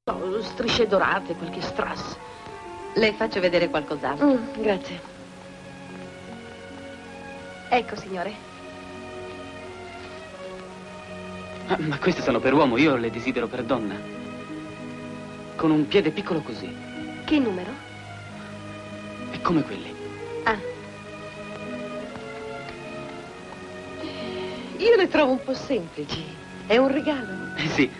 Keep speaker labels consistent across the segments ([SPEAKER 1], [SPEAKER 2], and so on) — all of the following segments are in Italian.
[SPEAKER 1] Oh, strisce dorate, qualche strass.
[SPEAKER 2] Le faccio vedere qualcos'altro.
[SPEAKER 1] Grazie.
[SPEAKER 2] Ecco, signore.
[SPEAKER 3] Ma queste sono per uomo, io le desidero per donna. Con un piede piccolo così.
[SPEAKER 2] Che numero?
[SPEAKER 3] È come quelli.
[SPEAKER 2] Ah.
[SPEAKER 1] Io le trovo un po' semplici. È un regalo.
[SPEAKER 3] Sì.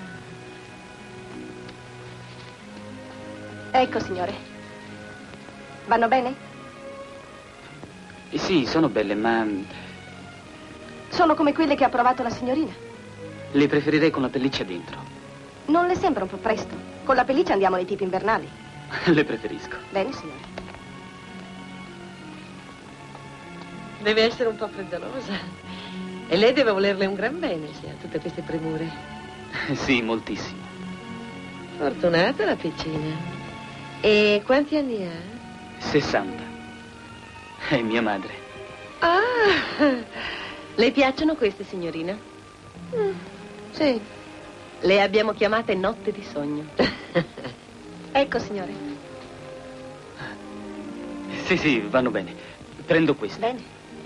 [SPEAKER 2] Ecco, signore. Vanno bene?
[SPEAKER 3] Sì, sono belle, ma
[SPEAKER 2] Sono come quelle che ha provato la signorina.
[SPEAKER 3] le preferirei con la pelliccia dentro.
[SPEAKER 2] Non le sembra un po' presto? Con la pelliccia andiamo nei tipi invernali.
[SPEAKER 3] Le preferisco.
[SPEAKER 2] Bene, signore.
[SPEAKER 1] Deve essere un po' freddolosa. E lei deve volerle un gran bene, se ha tutte queste premure.
[SPEAKER 3] Sì, moltissimo.
[SPEAKER 1] Fortunata la piccina. E quanti anni ha?
[SPEAKER 3] 60. È mia madre.
[SPEAKER 1] Ah!
[SPEAKER 2] Le piacciono queste, signorina?
[SPEAKER 1] Sì.
[SPEAKER 2] Le abbiamo chiamate notte di sogno. Ecco, signore.
[SPEAKER 3] Sì, vanno bene. Prendo queste.
[SPEAKER 2] Bene.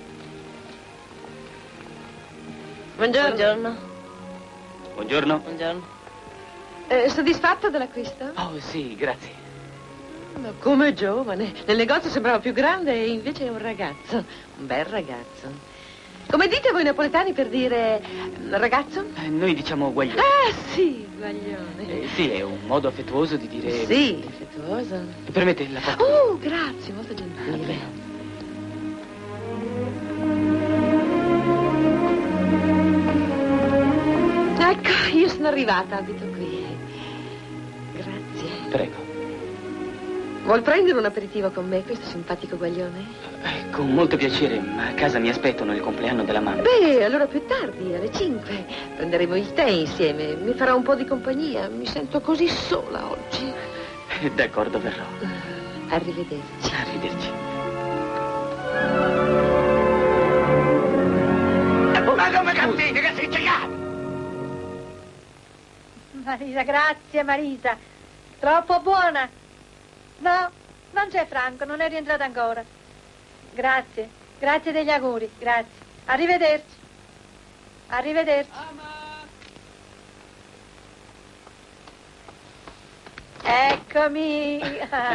[SPEAKER 1] Buongiorno.
[SPEAKER 3] Buongiorno.
[SPEAKER 2] Buongiorno.
[SPEAKER 1] Soddisfatta dell'acquisto?
[SPEAKER 3] Oh, sì, grazie.
[SPEAKER 1] Ma come giovane. Nel negozio sembrava più grande e invece è un ragazzo. Un bel ragazzo. Come dite voi napoletani per dire ragazzo?
[SPEAKER 3] Noi diciamo guaglione.
[SPEAKER 1] Ah, sì, guaglione.
[SPEAKER 3] Sì, è un modo affettuoso di dire...
[SPEAKER 1] Sì, affettuoso.
[SPEAKER 3] Permette la foto?
[SPEAKER 1] Oh, grazie, molto gentile. Ecco, io sono arrivata, abito qui. Grazie.
[SPEAKER 3] Prego.
[SPEAKER 1] Vuol prendere un aperitivo con me, questo simpatico guaglione?
[SPEAKER 3] Con molto piacere, ma a casa mi aspettano il compleanno della mamma.
[SPEAKER 1] Beh, allora più tardi, alle 5. Prenderemo il tè insieme. Mi farà un po' di compagnia. Mi sento così sola oggi.
[SPEAKER 3] D'accordo, verrò.
[SPEAKER 1] Arrivederci.
[SPEAKER 3] Arrivederci.
[SPEAKER 4] Ma come cammini, che sei ciecato?
[SPEAKER 5] Marisa, grazie Marisa. Troppo buona. No, non c'è Franco, non è rientrato ancora. Grazie, grazie degli auguri, grazie. Arrivederci. Arrivederci. Eccomi.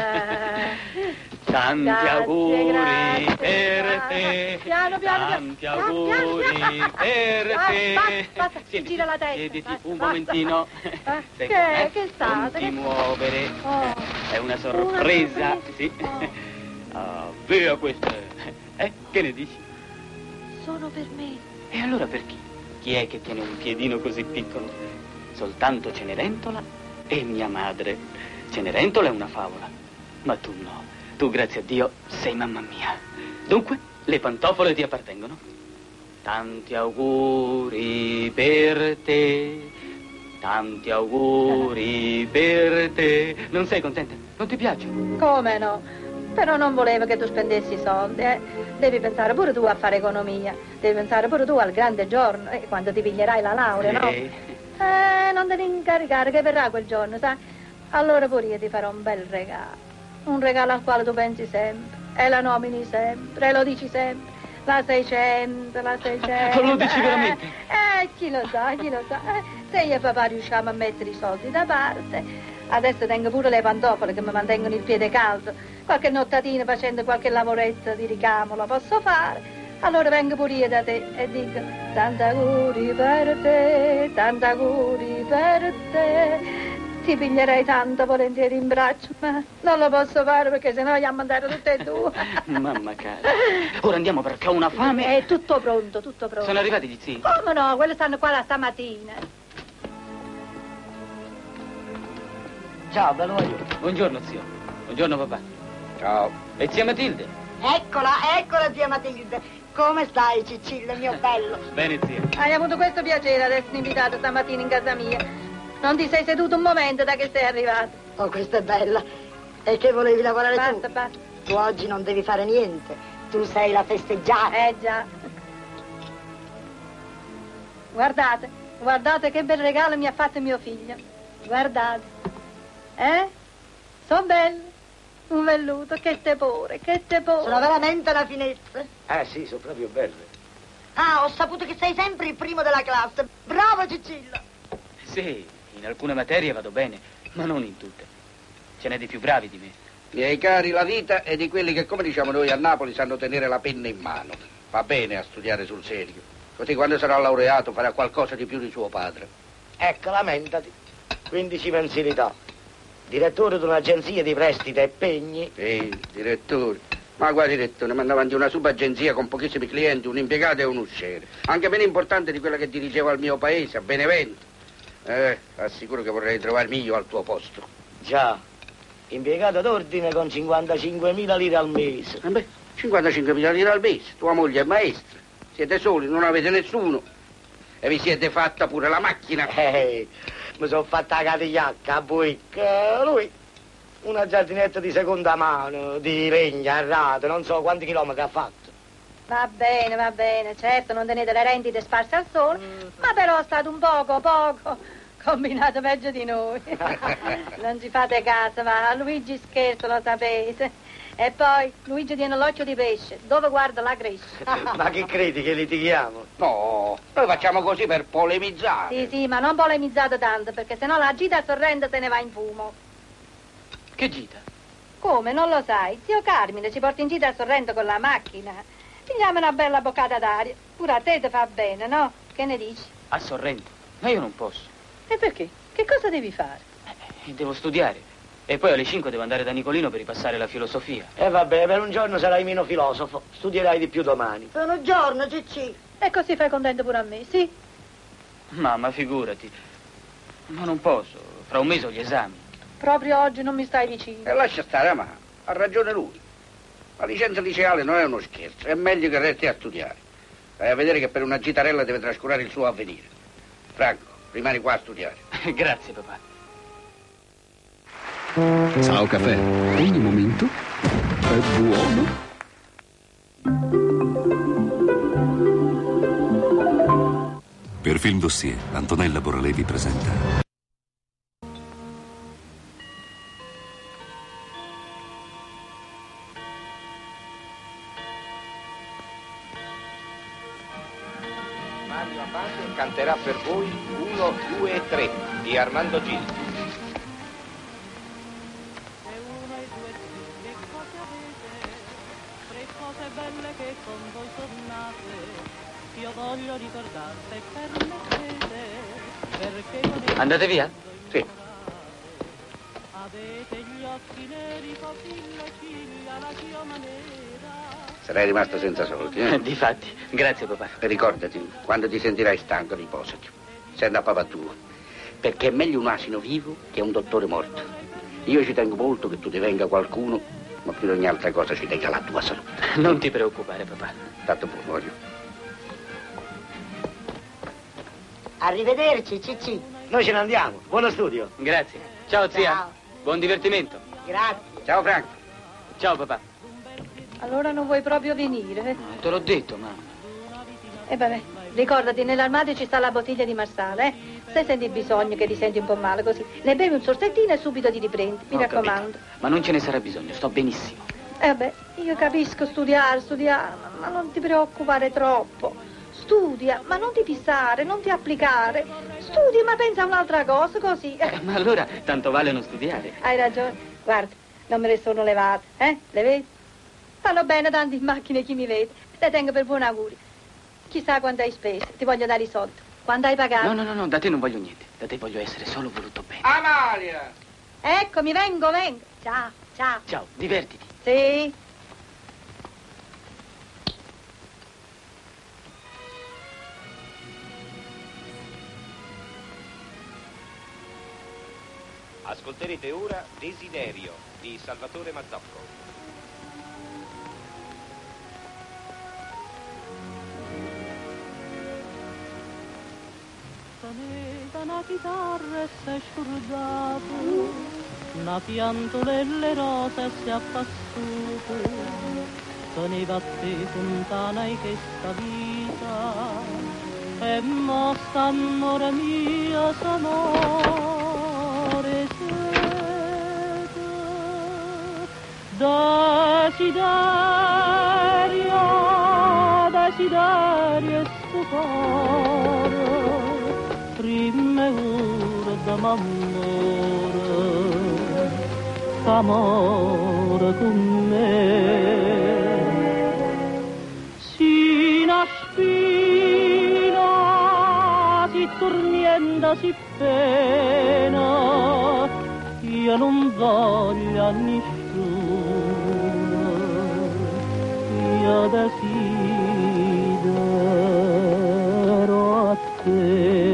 [SPEAKER 3] Tanti
[SPEAKER 5] Grazie,
[SPEAKER 3] auguri
[SPEAKER 5] grazie.
[SPEAKER 3] per te.
[SPEAKER 5] Piano, piano,
[SPEAKER 3] Tanti
[SPEAKER 5] piano.
[SPEAKER 3] auguri
[SPEAKER 5] Piano.
[SPEAKER 3] per te.
[SPEAKER 5] Basta,
[SPEAKER 3] Siediti,
[SPEAKER 5] gira la testa.
[SPEAKER 3] siediti
[SPEAKER 5] Basta,
[SPEAKER 3] un
[SPEAKER 5] basta.
[SPEAKER 3] momentino. Sei
[SPEAKER 5] Che
[SPEAKER 3] buona,
[SPEAKER 5] state?
[SPEAKER 3] Non ti
[SPEAKER 5] Che-
[SPEAKER 3] muovere.
[SPEAKER 5] Oh.
[SPEAKER 3] È una sorpresa.
[SPEAKER 5] Una sorpresa.
[SPEAKER 3] Sì.
[SPEAKER 5] Oh.
[SPEAKER 3] Via questa. Che ne dici?
[SPEAKER 5] Sono per me.
[SPEAKER 3] E allora per chi? Chi è che tiene un piedino così piccolo? Soltanto Cenerentola e mia madre. Cenerentola è una favola, ma tu no. Tu, grazie a Dio, sei mamma mia. Dunque, le pantofole ti appartengono. Tanti auguri per te. Tanti auguri per te. Non sei contenta? Non ti piacciono?
[SPEAKER 5] Come no? Però non volevo che tu spendessi i soldi, eh. Devi pensare pure tu a fare economia. Devi pensare pure tu al grande giorno, quando ti piglierai la laurea, no? Non te ne incaricare che verrà quel giorno, sai? Allora pure io ti farò un bel regalo. Un regalo al quale tu pensi sempre. E la nomini sempre, e lo dici sempre. La 600, la 600.
[SPEAKER 3] Lo dici veramente?
[SPEAKER 5] Chi lo sa, chi lo sa. Se io e papà riusciamo a mettere i soldi da parte. Adesso tengo pure le pantofole che mi mantengono il piede caldo. Qualche nottatina facendo qualche lavoretto di ricamo lo posso fare. Allora vengo pure io da te e dico tanti auguri per te, tanti auguri per te. Ti piglierei tanto volentieri in braccio, ma non lo posso fare perché sennò gli ha mandato tutte e due.
[SPEAKER 3] Mamma cara. Ora andiamo perché ho una fame.
[SPEAKER 5] È tutto pronto, tutto pronto.
[SPEAKER 3] Sono arrivati gli zii?
[SPEAKER 5] Come no, quelli stanno qua da stamattina.
[SPEAKER 4] Ciao, bello aiuto.
[SPEAKER 3] Buongiorno, zio. Buongiorno, papà.
[SPEAKER 4] Ciao.
[SPEAKER 3] E zia Matilde?
[SPEAKER 6] Eccola zia Matilde. Come stai, Cicillo, mio bello?
[SPEAKER 3] Bene, zia.
[SPEAKER 5] Hai avuto questo piacere ad essere invitato stamattina in casa mia. Non ti sei seduto un momento da che sei arrivato.
[SPEAKER 6] Oh, questa è bella. E che volevi lavorare
[SPEAKER 5] Basta,
[SPEAKER 6] tu?
[SPEAKER 5] basta.
[SPEAKER 6] Tu oggi non devi fare niente. Tu sei la festeggiata.
[SPEAKER 5] Già. Guardate che bel regalo mi ha fatto mio figlio. Guardate. Sono belle. Un velluto, che tepore, che tepore.
[SPEAKER 6] Sono veramente una finezza.
[SPEAKER 4] Sì, sono proprio belle.
[SPEAKER 6] Ah, ho saputo che sei sempre il primo della classe. Bravo, Cicillo.
[SPEAKER 3] Sì, in alcune materie vado bene, ma non in tutte. Ce n'è di più bravi di me.
[SPEAKER 7] Miei cari, la vita è di quelli che, come diciamo noi a Napoli, sanno tenere la penna in mano. Va bene a studiare sul serio. Così quando sarà laureato farà qualcosa di più di suo padre.
[SPEAKER 4] Ecco, lamentati. 15 mensilità. Direttore di un'agenzia di prestiti e pegni.
[SPEAKER 7] Sì, direttore. Ma guarda, direttore, mi andava di una subagenzia con pochissimi clienti, un impiegato e un usciere. Anche meno importante di quella che dirigevo al mio paese, a Benevento. Assicuro che vorrei trovarmi io al tuo posto.
[SPEAKER 4] Già, impiegato d'ordine con 55.000 lire al mese.
[SPEAKER 7] 55.000 lire al mese. Tua moglie è maestra. Siete soli, non avete nessuno. E vi siete fatta pure la macchina.
[SPEAKER 4] Mi sono fatta la catigliacca a Buicca. Lui, una giardinetta di seconda mano, di legna, a rate, non so quanti chilometri ha fatto.
[SPEAKER 5] Va bene, certo, non tenete le rendite sparse al sole, ma però è stato un poco, combinato peggio di noi. Non ci fate caso, ma Luigi scherzo, lo sapete. E poi Luigi tiene l'occhio di pesce, dove guarda la cresce.
[SPEAKER 4] Ma che credi che litighiamo?
[SPEAKER 7] No, noi facciamo così per polemizzare.
[SPEAKER 5] Sì, ma non polemizzate tanto, perché sennò la gita a Sorrento se ne va in fumo.
[SPEAKER 3] Che gita?
[SPEAKER 5] Come, non lo sai? Zio Carmine ci porta in gita a Sorrento con la macchina. Pigliamo una bella boccata d'aria. Pure a te fa bene, no? Che ne dici?
[SPEAKER 3] A Sorrento? Ma io non posso.
[SPEAKER 5] E perché? Che cosa devi fare?
[SPEAKER 3] Devo studiare. E poi alle 5 devo andare da Nicolino per ripassare la filosofia.
[SPEAKER 4] E vabbè, per un giorno sarai meno filosofo. Studierai di più domani.
[SPEAKER 6] Per un giorno, Cicci.
[SPEAKER 5] E così fai contento pure a me, sì?
[SPEAKER 3] Mamma, figurati. Ma non posso. Fra un mese ho gli esami.
[SPEAKER 5] Proprio oggi non mi stai vicino.
[SPEAKER 7] E lascia stare, ma ha ragione lui. La licenza liceale non è uno scherzo. È meglio che resti a studiare. Vai a vedere che per una gitarella deve trascurare il suo avvenire. Franco, rimani qua a studiare.
[SPEAKER 3] Grazie, papà.
[SPEAKER 8] Ciao Caffè, ogni momento è buono.
[SPEAKER 9] Per Film Dossier, Antonella Boralevi presenta.
[SPEAKER 10] Mario Abate canterà per voi 1, 2 e 3 di Armando Gil.
[SPEAKER 11] Belle che con voi tornate, io voglio ricordarte, permettete, perché con il
[SPEAKER 3] Andate via?
[SPEAKER 7] Sì.
[SPEAKER 11] avete gli occhi neri, papille, ciglia, la chioma nera.
[SPEAKER 7] Sarai rimasto senza soldi, eh?
[SPEAKER 3] Difatti, grazie papà.
[SPEAKER 7] E ricordati, quando ti sentirai stanco, riposati. Sei da papà tuo. Perché è meglio un asino vivo che un dottore morto. Io ci tengo molto che tu divenga qualcuno, ma più di ogni altra cosa ci tenga la tua salute.
[SPEAKER 3] Non ti preoccupare, papà.
[SPEAKER 7] Tanto buono, voglio.
[SPEAKER 6] Arrivederci, Cicci.
[SPEAKER 4] Noi ce ne andiamo. Buono studio.
[SPEAKER 3] Grazie. Ciao, zia.
[SPEAKER 6] Ciao.
[SPEAKER 3] Buon divertimento.
[SPEAKER 6] Grazie.
[SPEAKER 7] Ciao, Franco.
[SPEAKER 3] Ciao, papà.
[SPEAKER 5] Allora non vuoi proprio venire?
[SPEAKER 3] Te l'ho detto, mamma.
[SPEAKER 5] E vabbè, ricordati, nell'armadio ci sta la bottiglia di Marsala, eh? Se senti bisogno, che ti senti un po' male così, ne bevi un sorsettino e subito ti riprendi, mi
[SPEAKER 3] Ho
[SPEAKER 5] raccomando.
[SPEAKER 3] capito. Ma non ce ne sarà bisogno, sto benissimo.
[SPEAKER 5] E vabbè, io capisco studiare, ma non ti preoccupare troppo. Studia, ma non ti fissare, non ti applicare. Studi, ma pensa a un'altra cosa, così.
[SPEAKER 3] Ma allora tanto vale non studiare.
[SPEAKER 5] Hai ragione. Guarda, non me le sono levate, eh? Le vedi? Fanno bene tanti in macchina chi mi vede. Le tengo per buoni auguri. Chissà quanto hai speso, ti voglio dare i soldi. Quando hai pagato?
[SPEAKER 3] No, da te non voglio niente. Da te voglio essere solo voluto bene.
[SPEAKER 7] Amalia!
[SPEAKER 5] Eccomi, vengo. Ciao.
[SPEAKER 3] Ciao, divertiti.
[SPEAKER 5] Sì.
[SPEAKER 10] Ascolterete ora Desiderio di Salvatore Mazzocco.
[SPEAKER 11] Teneva una chitarra e si è scordato, una pianto nelle rose si è appassuto, teneva a te fontana e che sta vita, e mossa amore mio s'amore. desiderio e stupore, prime ore d'amore, amore con me. Si naspina, si tormenta, si pena, io non voglio a nessuno, io desidero a te.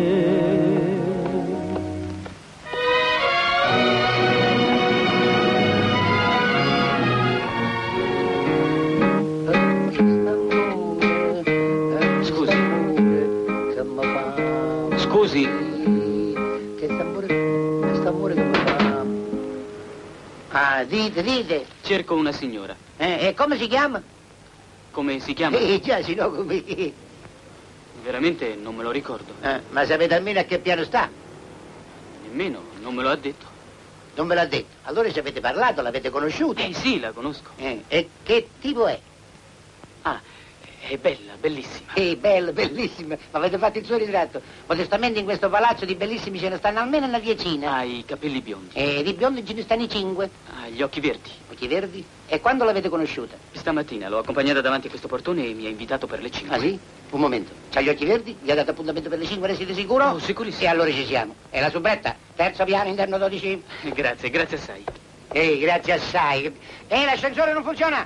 [SPEAKER 3] Scusi.
[SPEAKER 4] Che st'amore che mi fa. Ah, dite.
[SPEAKER 3] Cerco una signora.
[SPEAKER 4] E come si chiama?
[SPEAKER 3] Come si chiama?
[SPEAKER 4] Già, si no, come...
[SPEAKER 3] Veramente non me lo ricordo.
[SPEAKER 4] Ma sapete almeno a che piano sta?
[SPEAKER 3] Nemmeno, non me lo ha detto.
[SPEAKER 4] Non me l'ha detto. Allora ci avete parlato, l'avete conosciuta?
[SPEAKER 3] Sì, la conosco.
[SPEAKER 4] E che tipo è?
[SPEAKER 3] Ah, è bella, bellissima.
[SPEAKER 4] Bella, bellissima. Ma avete fatto il suo ritratto? Modestamente in questo palazzo di bellissimi ce ne stanno almeno una diecina.
[SPEAKER 3] Ha i capelli biondi.
[SPEAKER 4] E di biondi ce ne stanno 5.
[SPEAKER 3] Ha gli occhi verdi.
[SPEAKER 4] Occhi verdi? E quando l'avete conosciuta?
[SPEAKER 3] Stamattina l'ho accompagnata davanti a questo portone e mi ha invitato per le 5.
[SPEAKER 4] Ah sì? Un momento. C'ha gli occhi verdi? Gli ha dato appuntamento per le 5, ne siete sicuro?
[SPEAKER 3] Oh, sicurissimo.
[SPEAKER 4] E allora ci siamo. È la soubretta, terzo piano, interno 12.
[SPEAKER 3] Grazie assai.
[SPEAKER 4] Grazie assai. L'ascensore non funziona?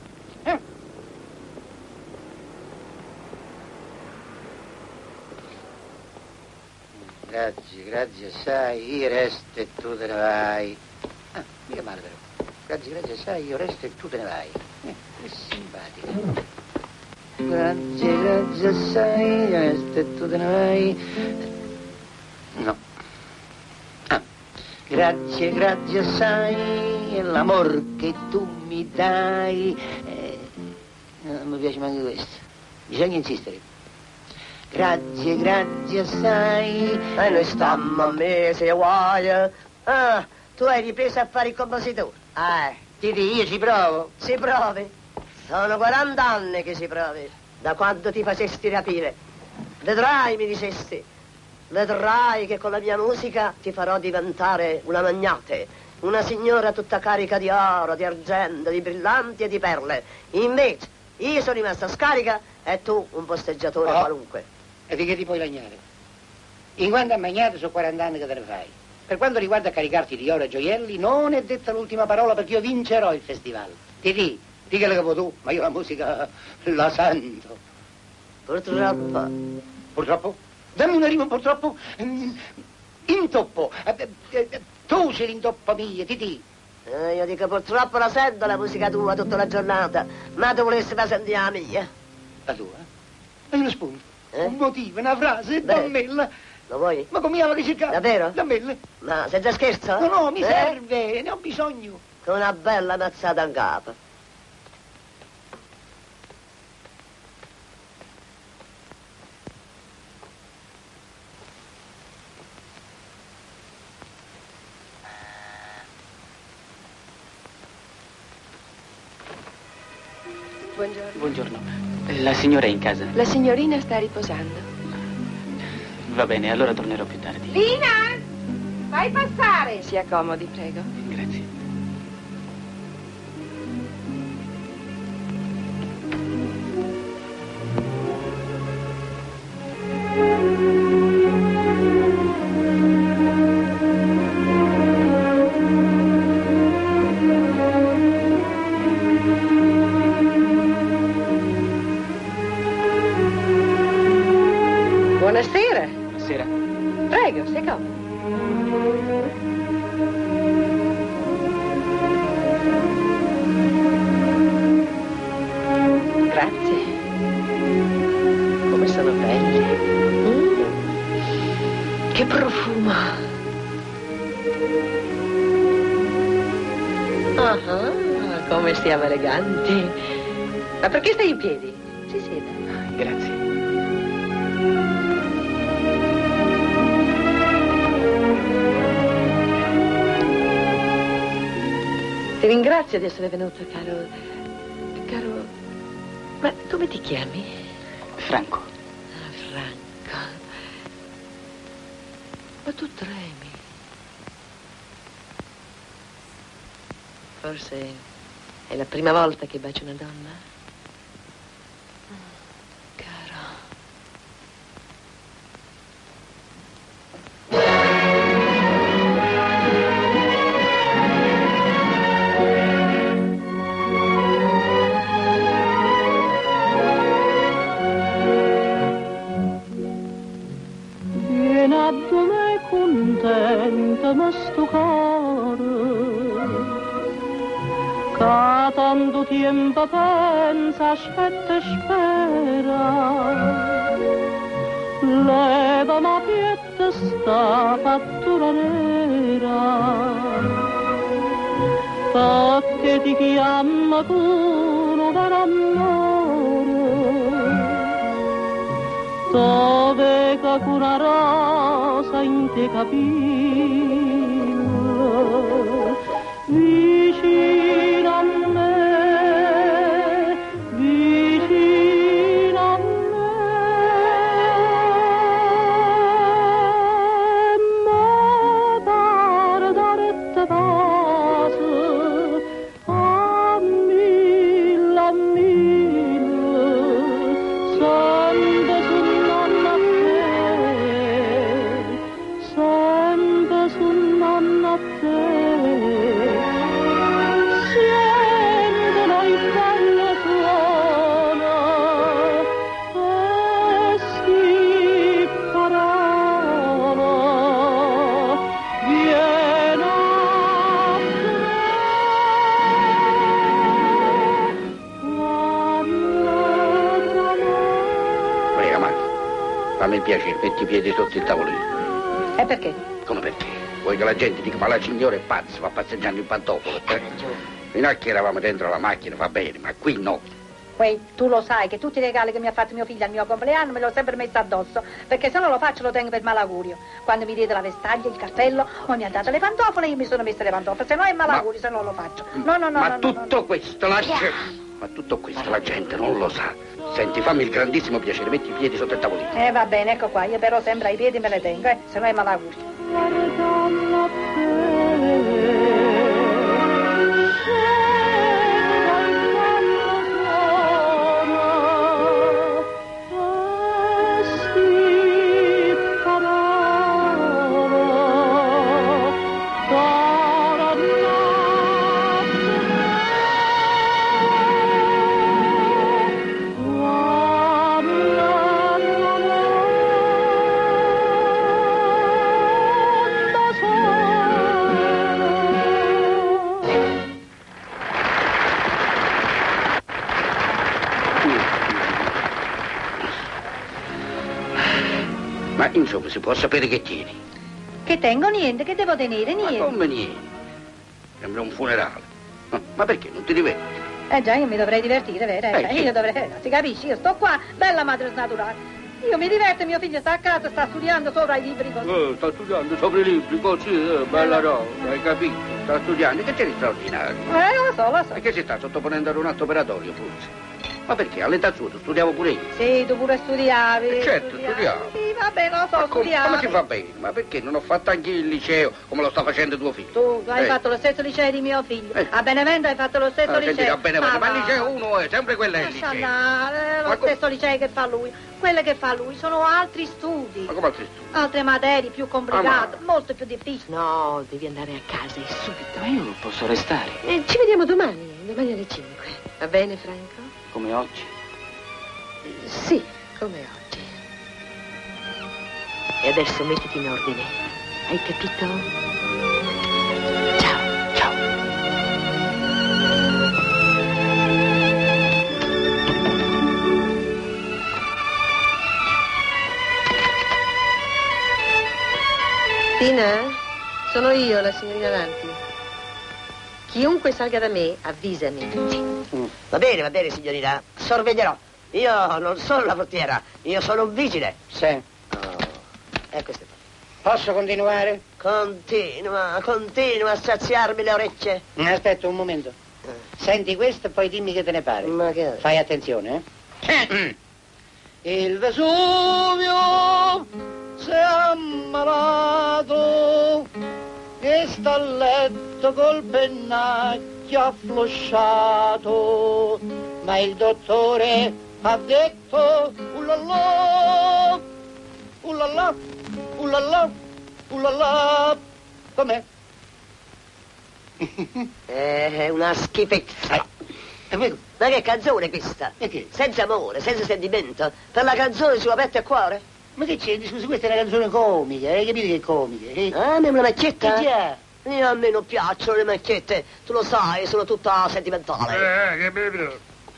[SPEAKER 4] Grazie assai, io resto e tu te ne vai. Mica male però. Grazie assai, io resto e tu te ne vai. È simpatica. Grazie assai, io resto e tu te ne vai. No. Grazie assai, è l'amor che tu mi dai. Non mi piace neanche questo. Bisogna insistere. Grazie assai.
[SPEAKER 6] Noi stammo mesi e guai. Tu hai ripreso a fare il compositore.
[SPEAKER 4] Titi, io ci provo.
[SPEAKER 6] Si provi. Sono 40 anni che si provi. Da quando ti facesti rapire. Vedrai, mi dicesti. Vedrai che con la mia musica ti farò diventare una magnate. Una signora tutta carica di oro, di argento, di brillanti e di perle. Invece, io sono rimasta scarica e tu un posteggiatore qualunque.
[SPEAKER 4] E di che ti puoi lagnare? In quanto a magnate sono 40 anni che te ne fai. Per quanto riguarda caricarti di oro e gioielli, non è detta l'ultima parola perché io vincerò il festival. Titi, diglielo che vuoi tu, ma io la musica la sento.
[SPEAKER 6] Purtroppo.
[SPEAKER 4] Purtroppo? Dammi una rima purtroppo. Intoppo. Tu sei l'intoppo mio, Titi.
[SPEAKER 6] Io dico purtroppo la sento la musica tua tutta la giornata, ma tu volessi far sentire la mia.
[SPEAKER 4] La tua? Hai uno spunto? Un motivo, una frase, dammela.
[SPEAKER 6] Lo vuoi?
[SPEAKER 4] Ma come che cercare?
[SPEAKER 6] Davvero?
[SPEAKER 4] Dammela.
[SPEAKER 6] Ma sei già scherzo?
[SPEAKER 4] No, mi serve, ne ho bisogno.
[SPEAKER 6] Con una bella mazzata in capo.
[SPEAKER 2] Buongiorno.
[SPEAKER 3] Buongiorno. La signora è in casa?
[SPEAKER 2] La signorina sta riposando.
[SPEAKER 3] Va bene, allora tornerò più tardi.
[SPEAKER 12] Lina, fai passare.
[SPEAKER 2] Si accomodi, prego.
[SPEAKER 3] Grazie.
[SPEAKER 1] Buonasera.
[SPEAKER 3] Buonasera.
[SPEAKER 1] Prego, stai comodo. Grazie. Come sono belli. Che profumo. Come siamo eleganti. Ma perché stai in piedi? Si sieda.
[SPEAKER 3] Grazie.
[SPEAKER 1] Ti ringrazio di essere venuto, caro. Ma come ti chiami?
[SPEAKER 3] Franco.
[SPEAKER 1] Ah, Franco. Ma tu tremi. Forse è la prima volta che baci una donna?
[SPEAKER 11] Ma sto cuore che tanto tempo pensa, aspetta e spera, leva ma pietta sta fattura nera, perché ti chiama con un vero amore, dove che con una rosa in te capì. Vicino a me, vicino a me, ma pare dare pace a mille, sempre sul nonno a te, sempre sul nonno a te.
[SPEAKER 7] Fammi il piacere, metti i piedi sotto il tavolino.
[SPEAKER 5] E perché?
[SPEAKER 7] Come perché? Vuoi che la gente dica, ma la signora è pazza, va passeggiando in pantofole. Fino a che eravamo dentro la macchina, va bene, ma qui no.
[SPEAKER 5] Tu lo sai che tutti i regali che mi ha fatto mio figlio al mio compleanno me l'ho sempre messo addosso, perché se non lo faccio lo tengo per malaugurio. Quando mi diede la vestaglia, il cappello, o mi ha dato le pantofole, io mi sono messa le pantofole, se no è malaugurio se non lo faccio. No,
[SPEAKER 7] tutto questo la gente non lo sa. Senti, fammi il grandissimo piacere, metti i piedi sotto il tavolino.
[SPEAKER 5] Va bene, ecco qua, io però sempre ai piedi me le tengo, se no è malaugurio.
[SPEAKER 7] Ma insomma, si può sapere che tieni?
[SPEAKER 5] Che tengo niente, che devo tenere niente.
[SPEAKER 7] Ma come niente? Sembra un funerale. Ma perché non ti diverti?
[SPEAKER 5] Già, io mi dovrei divertire, vero?
[SPEAKER 7] Sì.
[SPEAKER 5] Io dovrei, si capisci? Io sto qua, bella madre snaturale. Io mi diverto, mio figlio sta a casa, sta studiando sopra i libri così.
[SPEAKER 7] Sta studiando sopra i libri così, bella roba, hai capito? Sta studiando, che c'è di straordinario?
[SPEAKER 5] Lo so.
[SPEAKER 7] E che si sta sottoponendo ad un atto operatorio, forse? Ma perché? All'età sua tu studiavo pure io.
[SPEAKER 5] Sì, tu pure studiavi.
[SPEAKER 7] Certo, studiavo.
[SPEAKER 5] Sì, vabbè, lo so, studiavi.
[SPEAKER 7] Come si fa bene? Ma perché non ho fatto anche il liceo come lo sta facendo tuo figlio?
[SPEAKER 5] Tu hai fatto lo stesso liceo di mio figlio. A Benevento hai fatto lo stesso liceo.
[SPEAKER 7] A Benevento, ma il liceo uno è sempre quello è il liceo.
[SPEAKER 5] Lo stesso liceo che fa lui. Quelle che fa lui sono altri studi.
[SPEAKER 7] Ma come altri studi?
[SPEAKER 5] Altre materie più complicate, molto più difficili.
[SPEAKER 1] No, devi andare a casa e subito.
[SPEAKER 3] Ma io non posso restare.
[SPEAKER 1] Ci vediamo domani alle 5. Va bene, Franco?
[SPEAKER 3] Come oggi?
[SPEAKER 1] Sì, come oggi. E adesso mettiti in ordine. Hai capito? Ciao, ciao. Tina, sono io, la signorina Lanti. Chiunque salga da me, avvisami.
[SPEAKER 6] Va bene, signorina. Sorveglierò. Io non sono la portiera, io sono un vigile.
[SPEAKER 4] Sì.
[SPEAKER 6] E questo è tutto.
[SPEAKER 4] Posso continuare?
[SPEAKER 6] Continua a saziarmi le orecchie.
[SPEAKER 4] Aspetta un momento. Senti questo e poi dimmi che te ne pare.
[SPEAKER 6] Ma che è?
[SPEAKER 4] Fai attenzione, eh? Il Vesuvio si è ammalato e sta a letto col pennacchio afflosciato, ma il dottore ha detto ullallà, ullallà, ullallà, ullallà. Com'è?
[SPEAKER 6] È una schifezza. Ma che canzone questa?
[SPEAKER 4] E che?
[SPEAKER 6] Senza amore, senza sentimento. Per la canzone si mette a cuore?
[SPEAKER 4] Ma che c'è? Scusi, questa è una canzone comica, hai capito che è comica?
[SPEAKER 6] Ah, ma è una macchietta?
[SPEAKER 4] Già.
[SPEAKER 6] A me non piacciono le macchiette, tu lo sai, sono tutta sentimentale.
[SPEAKER 4] Che bello.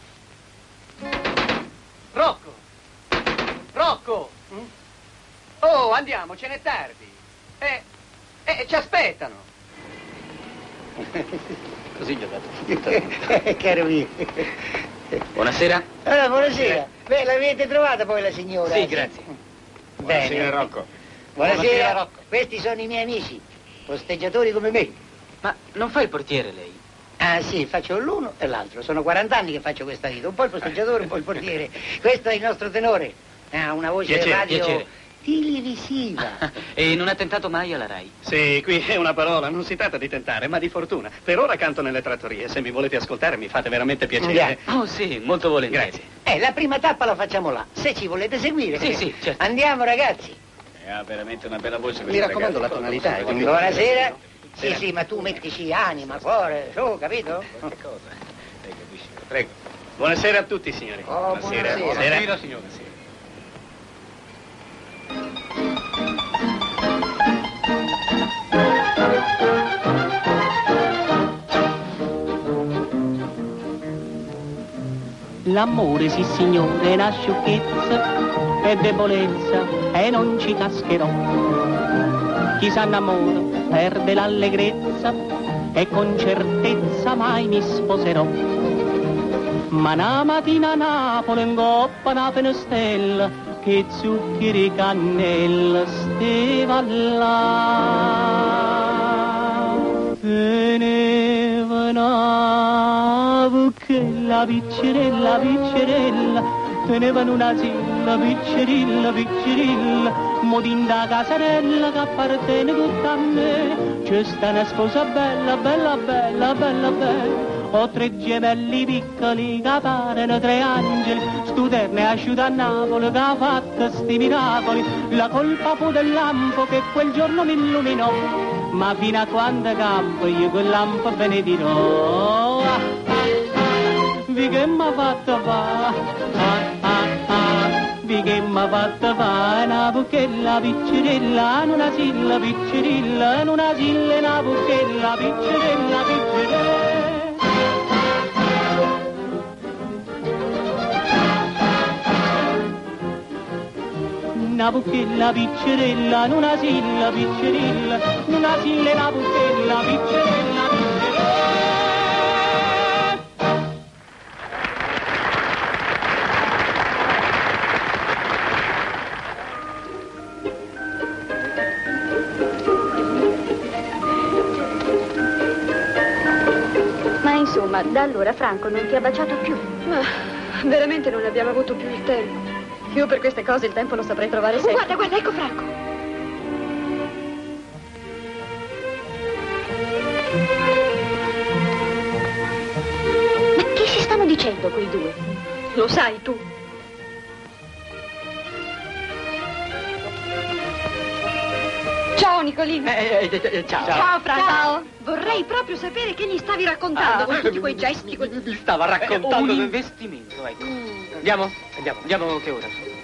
[SPEAKER 13] Rocco! Rocco! Oh, andiamo, ce n'è tardi. Ci aspettano.
[SPEAKER 3] Così gli ho dato tutto.
[SPEAKER 4] Caro mio.
[SPEAKER 3] Buonasera.
[SPEAKER 4] Allora, buonasera. Beh, l'avete trovata poi la signora?
[SPEAKER 3] Sì, grazie.
[SPEAKER 4] Bene.
[SPEAKER 10] Rocco.
[SPEAKER 4] Buonasera, Rocco. Questi sono i miei amici, posteggiatori come me.
[SPEAKER 3] Ma non fa il portiere lei?
[SPEAKER 4] Ah sì, faccio l'uno e l'altro. Sono 40 anni che faccio questa vita. Un po' il posteggiatore, un po' il portiere. Questo è il nostro tenore. Ha una voce radio televisiva.
[SPEAKER 3] E non ha tentato mai alla RAI?
[SPEAKER 13] Sì, qui è una parola, non si tratta di tentare, ma di fortuna. Per ora canto nelle trattorie, se mi volete ascoltare mi fate veramente piacere.
[SPEAKER 3] Oh sì, molto volentieri.
[SPEAKER 13] Grazie.
[SPEAKER 4] La prima tappa la facciamo là, se ci volete seguire.
[SPEAKER 3] Sì, certo.
[SPEAKER 4] Andiamo ragazzi.
[SPEAKER 10] Ha veramente una bella voce.
[SPEAKER 13] Mi raccomando la tonalità.
[SPEAKER 4] Buonasera. Sì, ma tu mettici anima, cuore, su, capito?
[SPEAKER 10] Che cosa? Lei capisce? Prego.
[SPEAKER 13] Buonasera a tutti, signori.
[SPEAKER 4] Buonasera.
[SPEAKER 10] Buonasera, signore. Sì.
[SPEAKER 11] L'amore, sì signore, è una sciocchezza, è debolezza e non ci cascherò. Chi s'annamora perde l'allegrezza e con certezza mai mi sposerò. Ma una mattina a Napoli in coppa una penestella che zuccheri e cannella steva là. Teneva una buchella, piccerella, piccerella, tenevano una silla, piccerilla, piccerilla, modinda casarella che appartiene tutta a me. C'è sta una sposa bella, bella, bella, bella, bella. Ho 3 gemelli piccoli che parano 3 angeli, studerne asciutta a Napoli che ha fatto sti miracoli. La colpa fu del lampo che quel giorno mi illuminò, ma fino a quando campo io quel lampo benedirò. Vi che m'ha fatto fa, vi che m'ha fatto fa, una buchella piccerella, in una silla piccerilla, in una silla una buchella piccerella, piccerella. Una buchella piccerella, in una silla piccerilla, in una silla una buchella piccerella, piccerella.
[SPEAKER 5] Ma insomma, da allora Franco non ti ha baciato più.
[SPEAKER 14] Ma veramente non abbiamo avuto più il tempo. Io per queste cose il tempo lo saprei trovare sempre.
[SPEAKER 5] Guarda, guarda, ecco Franco. Ma che si stanno dicendo quei due?
[SPEAKER 14] Lo sai tu. Ciao Nicolino.
[SPEAKER 3] Ciao.
[SPEAKER 14] Ciao Franco. Ciao. Vorrei proprio sapere che gli stavi raccontando con tutti quei gesti.
[SPEAKER 3] Mi stava raccontando un investimento, ecco. Andiamo? Andiamo che ora sono.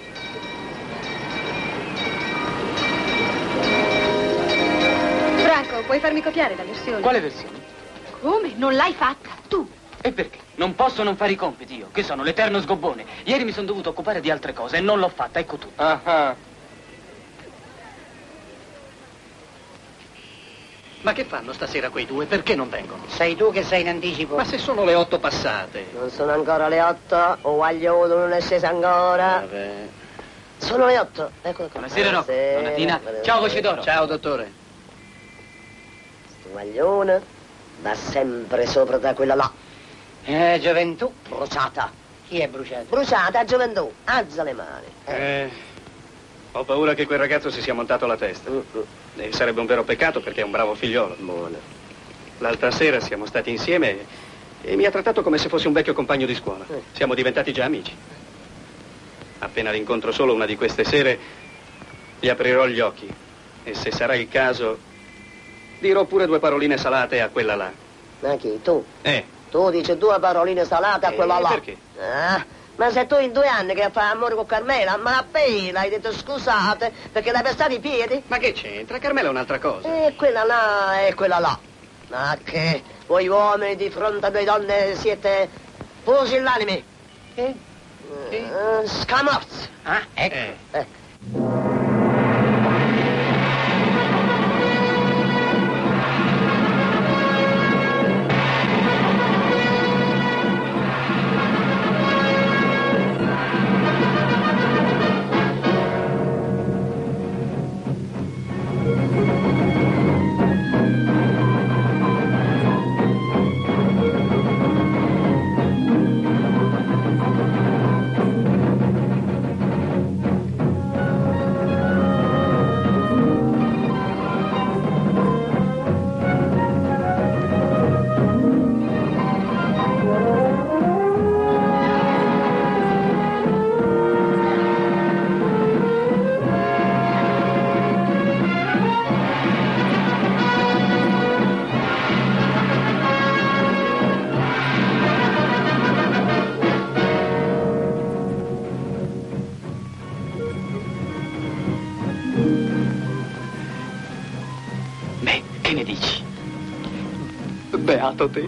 [SPEAKER 14] Franco, puoi farmi copiare la versione?
[SPEAKER 3] Quale versione?
[SPEAKER 14] Come? Non l'hai fatta? Tu?
[SPEAKER 3] E perché? Non posso non fare i compiti io, che sono l'eterno sgobbone. Ieri mi sono dovuto occupare di altre cose e non l'ho fatta, ecco tutto.
[SPEAKER 13] Ma che fanno stasera quei due? Perché non vengono?
[SPEAKER 4] Sei tu che sei in anticipo.
[SPEAKER 13] Ma se sono le 8 passate.
[SPEAKER 6] Non sono ancora le 8, o Guagliolo non è sceso ancora.
[SPEAKER 13] Vabbè.
[SPEAKER 6] Sono le 8, ecco qua.
[SPEAKER 3] Buonasera, Rocco. Donna Tina. Ciao, Voce d'Oro.
[SPEAKER 13] Ciao, dottore.
[SPEAKER 6] Sto Guaglione va sempre sopra da quella là.
[SPEAKER 4] Gioventù.
[SPEAKER 6] Bruciata.
[SPEAKER 4] Chi è bruciato?
[SPEAKER 6] Bruciata, gioventù. Alza le mani.
[SPEAKER 13] Ho paura che quel ragazzo si sia montato la testa. E sarebbe un vero peccato perché è un bravo figliolo.
[SPEAKER 6] Buono.
[SPEAKER 13] L'altra sera siamo stati insieme e mi ha trattato come se fosse un vecchio compagno di scuola. Siamo diventati già amici. Appena l'incontro solo una di queste sere, gli aprirò gli occhi. E se sarà il caso, dirò pure 2 paroline salate a quella là.
[SPEAKER 6] Ma chi? Tu?
[SPEAKER 13] Tu
[SPEAKER 6] dici 2 paroline salate a quella là.
[SPEAKER 13] Perché?
[SPEAKER 6] Ma se tu in 2 anni che fai amore con Carmela, ma appena hai detto scusate perché l'hai pestato i piedi?
[SPEAKER 13] Ma che c'entra? Carmela è un'altra cosa.
[SPEAKER 6] E quella là è quella là. Ma che? Voi uomini di fronte a 2 donne siete pusillanimi. Scamorzi.
[SPEAKER 4] Ecco.
[SPEAKER 3] Che ne dici? Beato te.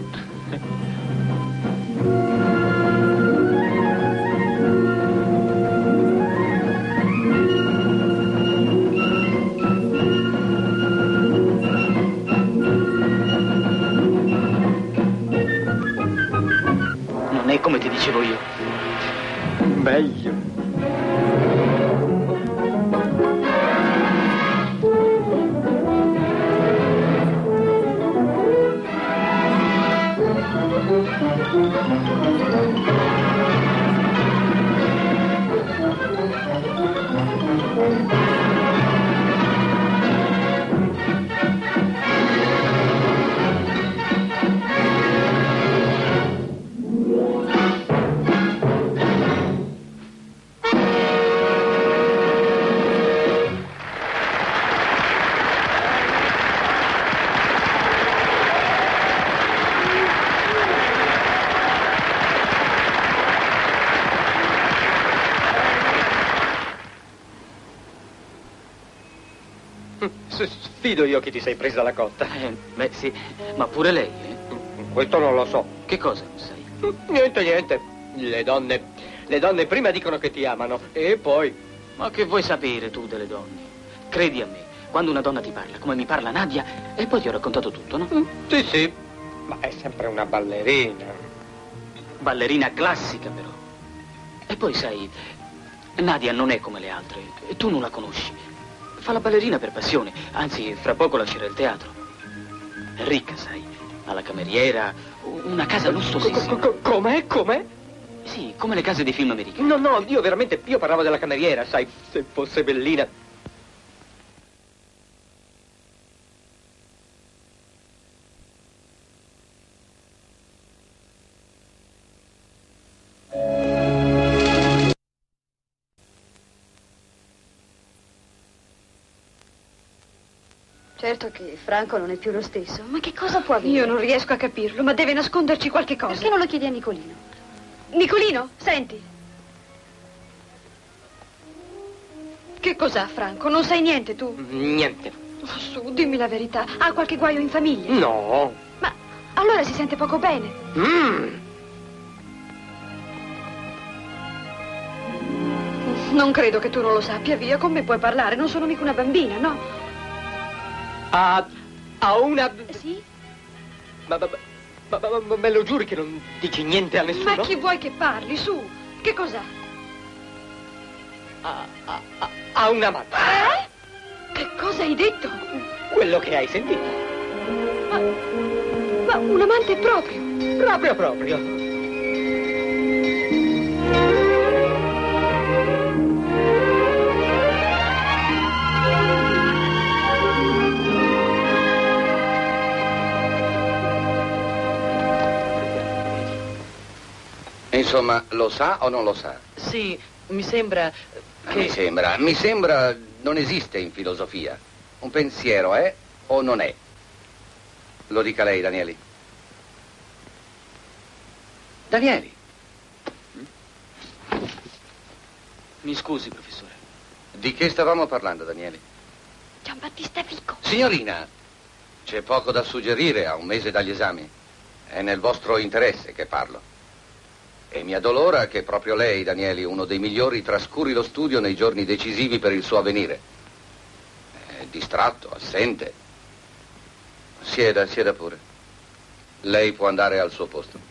[SPEAKER 3] Non è come ti dicevo io. Meglio.
[SPEAKER 15] Sfido io che ti sei presa la cotta.
[SPEAKER 3] Beh, sì, ma pure lei,
[SPEAKER 15] Questo non lo so.
[SPEAKER 3] Che cosa sai?
[SPEAKER 15] Niente. Le donne prima dicono che ti amano e poi...
[SPEAKER 3] Ma che vuoi sapere tu delle donne? Credi a me, quando una donna ti parla, come mi parla Nadia, e poi ti ho raccontato tutto, no?
[SPEAKER 15] Sì, ma è sempre una ballerina.
[SPEAKER 3] Ballerina classica, però. E poi, sai, Nadia non è come le altre, tu non la conosci. Fa la ballerina per passione, anzi, fra poco lascerà il teatro. È ricca, sai, ha la cameriera, una casa lussuosissima.
[SPEAKER 15] Com'è?
[SPEAKER 3] Sì, come le case dei film americani.
[SPEAKER 15] No, io parlavo della cameriera, sai, se fosse bellina.
[SPEAKER 14] Certo che Franco non è più lo stesso, ma che cosa può avere?
[SPEAKER 5] Io non riesco a capirlo, ma deve nasconderci qualche cosa.
[SPEAKER 14] Perché non lo chiedi a Nicolino?
[SPEAKER 5] Nicolino, senti. Che cos'ha Franco? Non sai niente tu?
[SPEAKER 15] Niente.
[SPEAKER 5] Oh, su, dimmi la verità. Ha qualche guaio in famiglia?
[SPEAKER 15] No.
[SPEAKER 5] Ma allora si sente poco bene. Non credo che tu non lo sappia, via. Con me puoi parlare, non sono mica una bambina, no?
[SPEAKER 15] Ha una...
[SPEAKER 5] Sì?
[SPEAKER 15] Ma me lo giuri che non dici niente a nessuno?
[SPEAKER 5] Ma chi vuoi che parli, su? Che cos'ha?
[SPEAKER 15] Ha un amante.
[SPEAKER 5] Che cosa hai detto?
[SPEAKER 15] Quello che hai sentito.
[SPEAKER 5] Ma un amante proprio?
[SPEAKER 15] Proprio.
[SPEAKER 10] Insomma, lo sa o non lo sa?
[SPEAKER 1] Sì, mi sembra che...
[SPEAKER 10] Mi sembra non esiste in filosofia. Un pensiero è o non è. Lo dica lei, Danieli. Danieli.
[SPEAKER 3] Mi scusi, professore.
[SPEAKER 10] Di che stavamo parlando, Danieli?
[SPEAKER 14] Giambattista Vico.
[SPEAKER 10] Signorina, c'è poco da suggerire a un mese dagli esami. È nel vostro interesse che parlo. E mi addolora che proprio lei, Danieli, uno dei migliori, trascuri lo studio nei giorni decisivi per il suo avvenire. È distratto, assente. Sieda pure. Lei può andare al suo posto.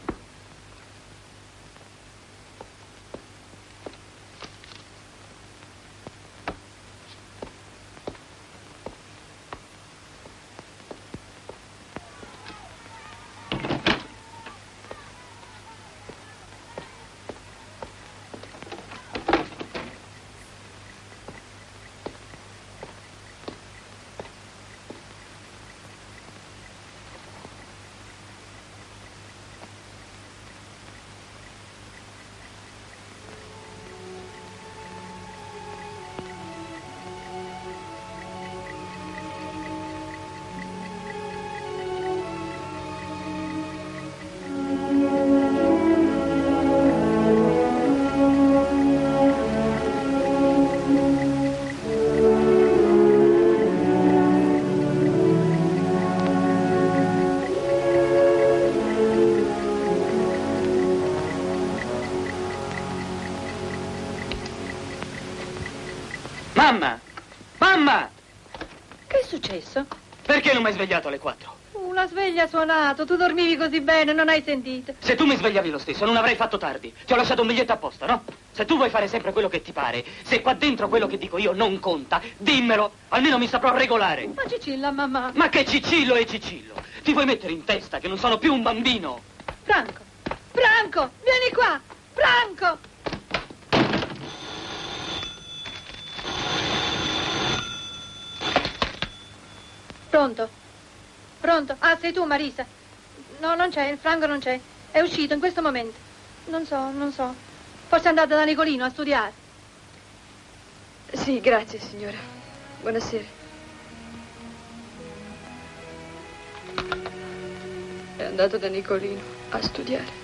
[SPEAKER 3] Mamma! Mamma!
[SPEAKER 5] Che è successo?
[SPEAKER 3] Perché non mi hai svegliato alle 4?
[SPEAKER 5] La sveglia ha suonato, tu dormivi così bene, non hai sentito.
[SPEAKER 3] Se tu mi svegliavi lo stesso, non avrei fatto tardi. Ti ho lasciato un biglietto apposta, no? Se tu vuoi fare sempre quello che ti pare, se qua dentro quello che dico io non conta, dimmelo, almeno mi saprò regolare.
[SPEAKER 5] Ma Cicilla, mamma.
[SPEAKER 3] Ma che Cicillo e Cicillo? Ti vuoi mettere in testa che non sono più un bambino?
[SPEAKER 5] Franco, Franco, vieni qua, Franco! Pronto? Pronto? Ah, sei tu, Marisa? No, non c'è, il Franco non c'è. È uscito in questo momento. Non so. Forse è andata da Nicolino a studiare.
[SPEAKER 14] Sì, grazie, signora. Buonasera. È andato da Nicolino a studiare.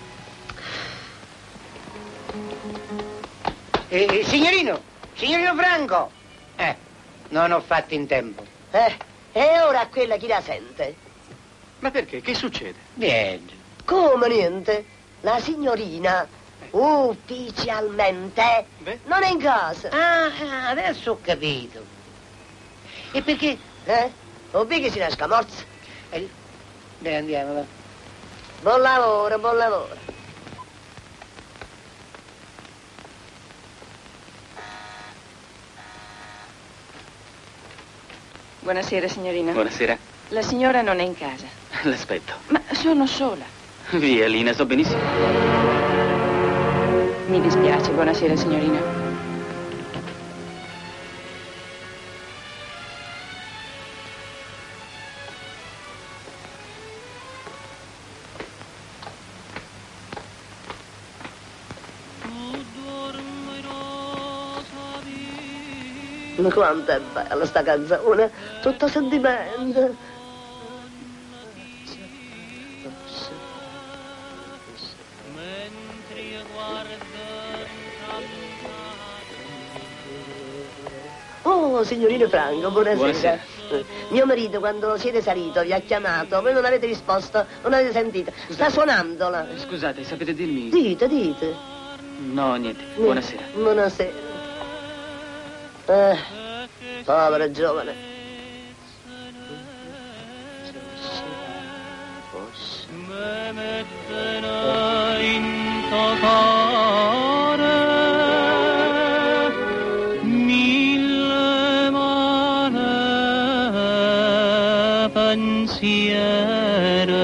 [SPEAKER 4] Signorino Franco! Non ho fatto in tempo.
[SPEAKER 6] E ora quella chi la sente?
[SPEAKER 13] Ma perché? Che succede?
[SPEAKER 4] Niente.
[SPEAKER 6] Come niente? La signorina, ufficialmente, non è in casa.
[SPEAKER 4] Ah, adesso ho capito. E perché?
[SPEAKER 6] O che si nasca morza?
[SPEAKER 4] Dai, andiamo, va.
[SPEAKER 6] Buon lavoro.
[SPEAKER 2] Buonasera, signorina.
[SPEAKER 3] Buonasera.
[SPEAKER 2] La signora non è in casa.
[SPEAKER 3] L'aspetto.
[SPEAKER 2] Ma sono sola.
[SPEAKER 3] Via, Lina, sto benissimo.
[SPEAKER 2] Mi dispiace. Buonasera, signorina.
[SPEAKER 6] Ma quanto è bella sta canzone, tutto sentimento. Oh, signorino Franco, buonasera. Mio marito, quando siete salito, vi ha chiamato, voi non avete risposto, non avete sentito. Sta suonandola.
[SPEAKER 3] Scusate, sapete dirmi...
[SPEAKER 6] Dite.
[SPEAKER 3] No, niente. Buonasera.
[SPEAKER 6] Buonasera. Povero giovane.
[SPEAKER 11] Me metterà in toccare mille male pensiere.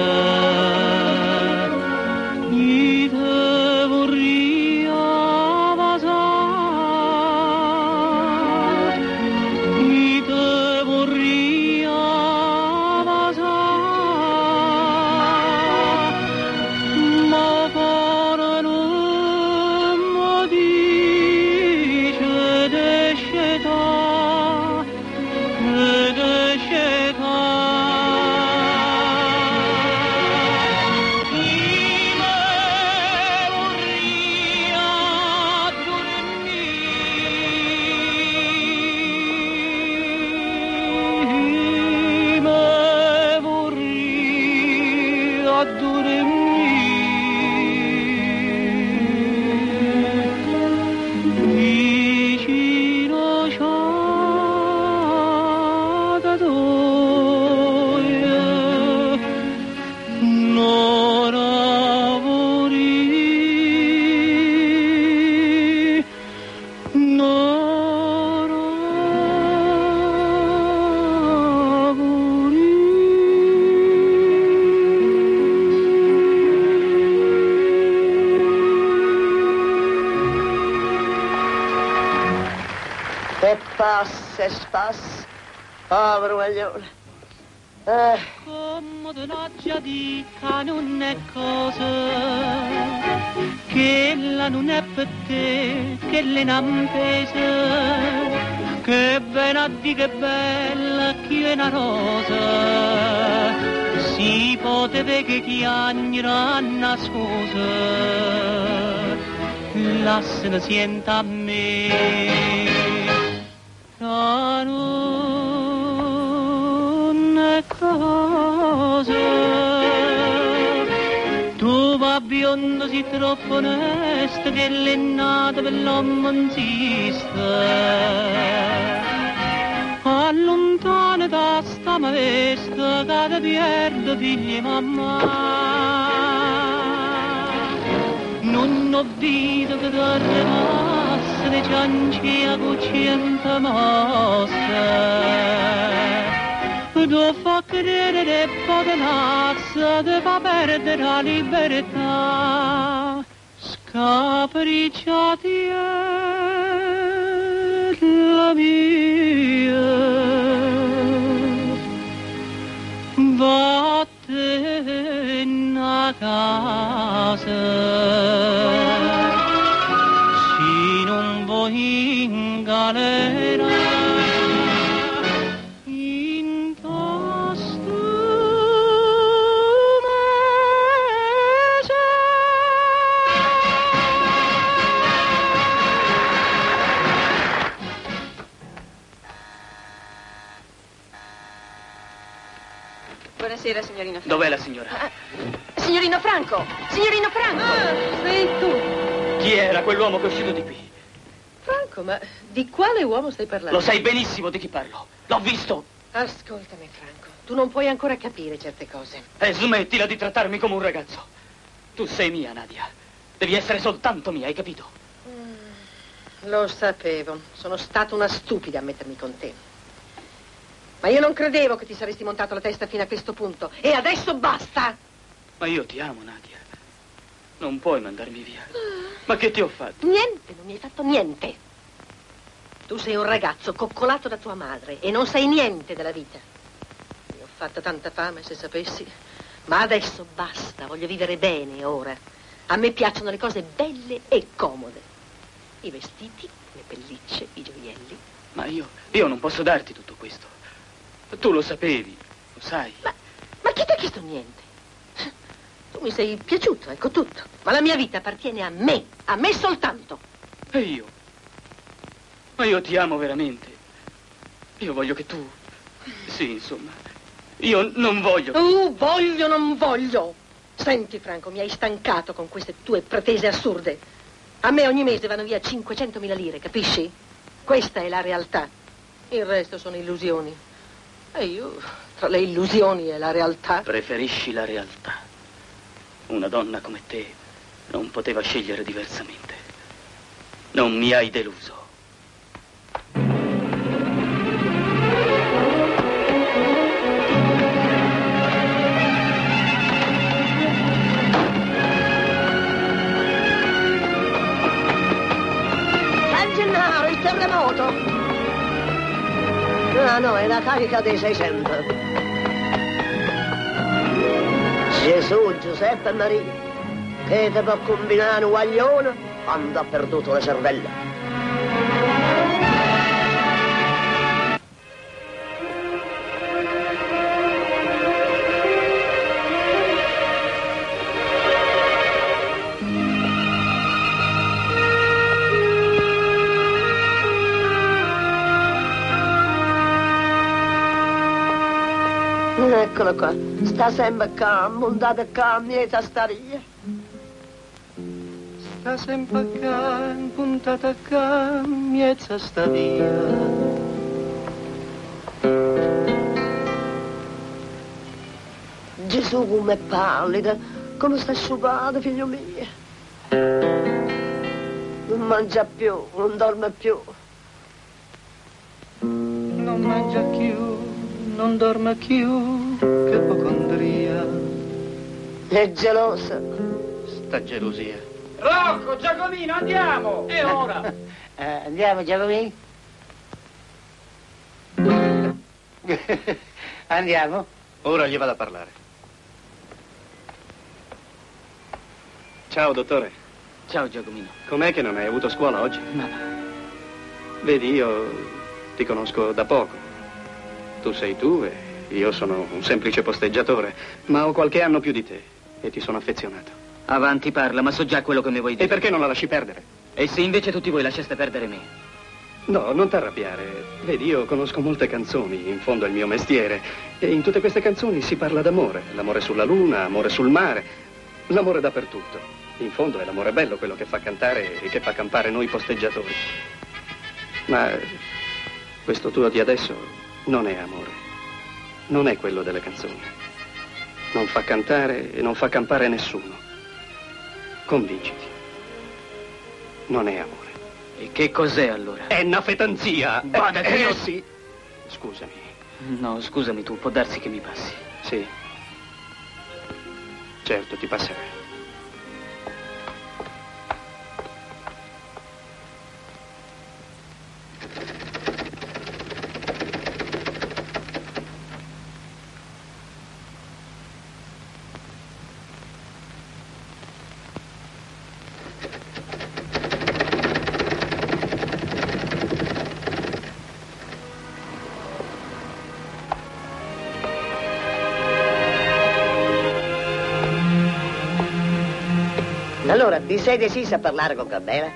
[SPEAKER 11] Io te vorrei avasare, io te vorrei avasare, ma cuore non a dormire vicino c'ho da dove non lavori, non lavori.
[SPEAKER 6] E passa e spassa, povero guaglione.
[SPEAKER 11] Comodo no già dica non è cosa, che la non è per te, che le non pesa, che bene a di che bella, che è una rosa, si poteva che chiagnera nascosa, lassene sienta a me. No, non è cosa, tu va biondo si troppo onesta che l'è nata per l'uomo insiste. Allontana da sta maestra che ti perde figli mamma. Non ho visto che torre mossa di ciancia cucciente mossa. Tu fa credere che potenazza ti fa perdere la libertà. Scapricciati la mia, vattene a casa, se non vuoi in galera.
[SPEAKER 2] Buonasera, signorino Franco.
[SPEAKER 3] Dov'è la signora?
[SPEAKER 2] Signorino Franco! Signorino Franco!
[SPEAKER 1] Sei tu.
[SPEAKER 3] Chi era quell'uomo che è uscito di qui?
[SPEAKER 1] Franco, ma di quale uomo stai parlando?
[SPEAKER 3] Lo sai benissimo di chi parlo. L'ho visto.
[SPEAKER 1] Ascoltami, Franco. Tu non puoi ancora capire certe cose.
[SPEAKER 3] E smettila di trattarmi come un ragazzo. Tu sei mia, Nadia. Devi essere soltanto mia, hai capito?
[SPEAKER 1] Lo sapevo. Sono stata una stupida a mettermi con te. Ma io non credevo che ti saresti montato la testa fino a questo punto. E adesso basta!
[SPEAKER 3] Ma io ti amo, Nadia. Non puoi mandarmi via. Ma che ti ho fatto?
[SPEAKER 1] Niente, non mi hai fatto niente. Tu sei un ragazzo coccolato da tua madre e non sai niente della vita. Mi ho fatta tanta fame, se sapessi. Ma adesso basta, voglio vivere bene ora. A me piacciono le cose belle e comode. I vestiti, le pellicce, i gioielli.
[SPEAKER 3] Ma io non posso darti tutto questo. Tu lo sapevi, lo sai.
[SPEAKER 1] Ma chi ti ha chiesto niente? Tu mi sei piaciuto, ecco tutto. Ma la mia vita appartiene a me soltanto.
[SPEAKER 3] E io? Ma io ti amo veramente. Io voglio che tu... Sì, insomma, io non voglio...
[SPEAKER 1] Voglio, non voglio. Senti, Franco, mi hai stancato con queste tue pretese assurde. A me ogni mese vanno via 500.000 lire, capisci? Questa è la realtà. Il resto sono illusioni. E io, tra le illusioni e la realtà...
[SPEAKER 3] Preferisci la realtà. Una donna come te non poteva scegliere diversamente. Non mi hai deluso.
[SPEAKER 6] San Gennaro, il terremoto! Ah no, è la carica dei 600. Gesù, Giuseppe e Maria, che te può combinare un guaglione quando ha perduto la cervella? Eccolo qua, sta sempre qua, montata qua, mieta staria.
[SPEAKER 15] Sta sempre qua, puntata qua, miezza stadia.
[SPEAKER 6] Gesù come è pallida, come sta asciugata, figlio mio. Non mangia più, non dorme più.
[SPEAKER 15] Non mangia più, non dorme più, che ipocondria.
[SPEAKER 6] È gelosa.
[SPEAKER 13] Sta gelosia.
[SPEAKER 7] Rocco, Giacomino, andiamo!
[SPEAKER 15] E ora?
[SPEAKER 4] Andiamo, Giacomino? Andiamo?
[SPEAKER 13] Ora gli vado a parlare. Ciao, dottore.
[SPEAKER 3] Ciao, Giacomino.
[SPEAKER 13] Com'è che non hai avuto scuola oggi?
[SPEAKER 3] No.
[SPEAKER 13] Vedi, io ti conosco da poco. Tu sei tu e io sono un semplice posteggiatore, ma ho qualche anno più di te e ti sono affezionato.
[SPEAKER 3] Avanti, parla, ma so già quello che mi vuoi dire.
[SPEAKER 13] E perché non la lasci perdere?
[SPEAKER 3] E se invece tutti voi lasciaste perdere me?
[SPEAKER 13] No, non t'arrabbiare. Vedi, io conosco molte canzoni, in fondo è il mio mestiere, e in tutte queste canzoni si parla d'amore. L'amore sulla luna, amore sul mare, l'amore dappertutto. In fondo è l'amore bello quello che fa cantare e che fa campare noi posteggiatori. Ma questo tuo di adesso non è amore. Non è quello delle canzoni. Non fa cantare e non fa campare nessuno. Convinciti. Non è amore.
[SPEAKER 3] E che cos'è allora?
[SPEAKER 13] È una fetanzia.
[SPEAKER 3] Vada, Dio!
[SPEAKER 13] Sì. Scusami.
[SPEAKER 3] No, scusami tu, può darsi che mi passi.
[SPEAKER 13] Sì. Certo, ti passerà.
[SPEAKER 6] Allora, ti sei decisa a parlare con Gabela?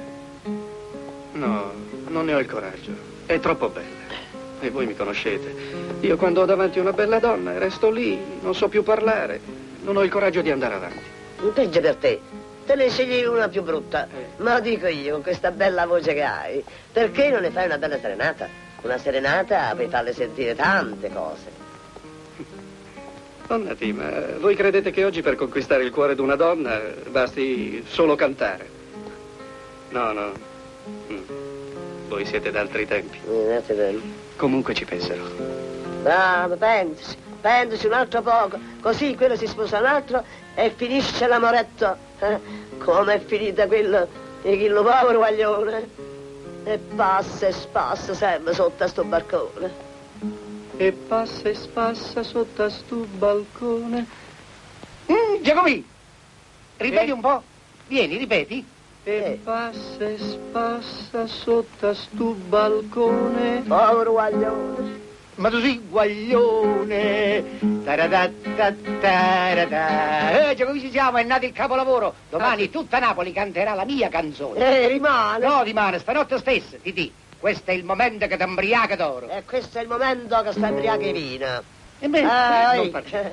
[SPEAKER 13] No, non ne ho il coraggio. È troppo bella. E voi mi conoscete. Io quando ho davanti una bella donna resto lì, non so più parlare. Non ho il coraggio di andare avanti.
[SPEAKER 6] Peggio per te. Te ne scegli una più brutta. Ma dico io, con questa bella voce che hai, perché non ne fai una bella serenata? Una serenata per farle sentire tante cose.
[SPEAKER 13] Donnati, ma voi credete che oggi per conquistare il cuore di una donna basti solo cantare? No, no. Voi siete d'altri tempi. Comunque ci penserò.
[SPEAKER 6] Bravo, pensaci un altro poco, così quello si sposa un altro e finisce l'amoretto. Come è finita quello di quello povero guaglione. E passa e spassa sempre sotto a sto barcone.
[SPEAKER 15] E passa e spassa sotto a sto balcone.
[SPEAKER 4] Giacomino, ripeti un po'. Vieni, ripeti.
[SPEAKER 15] E passa e spassa sotto a sto balcone.
[SPEAKER 6] Povero guaglione.
[SPEAKER 4] Ma tu sei guaglione. Giacomino, ci siamo, è nato il capolavoro. Domani tutta Napoli canterà la mia canzone.
[SPEAKER 6] Rimane.
[SPEAKER 4] No, rimane, stanotte stessa, Titì. Questo è il momento che ti imbriaca d'oro.
[SPEAKER 6] E questo è il momento che sta imbriaca di vino.
[SPEAKER 4] E beh, non faccio.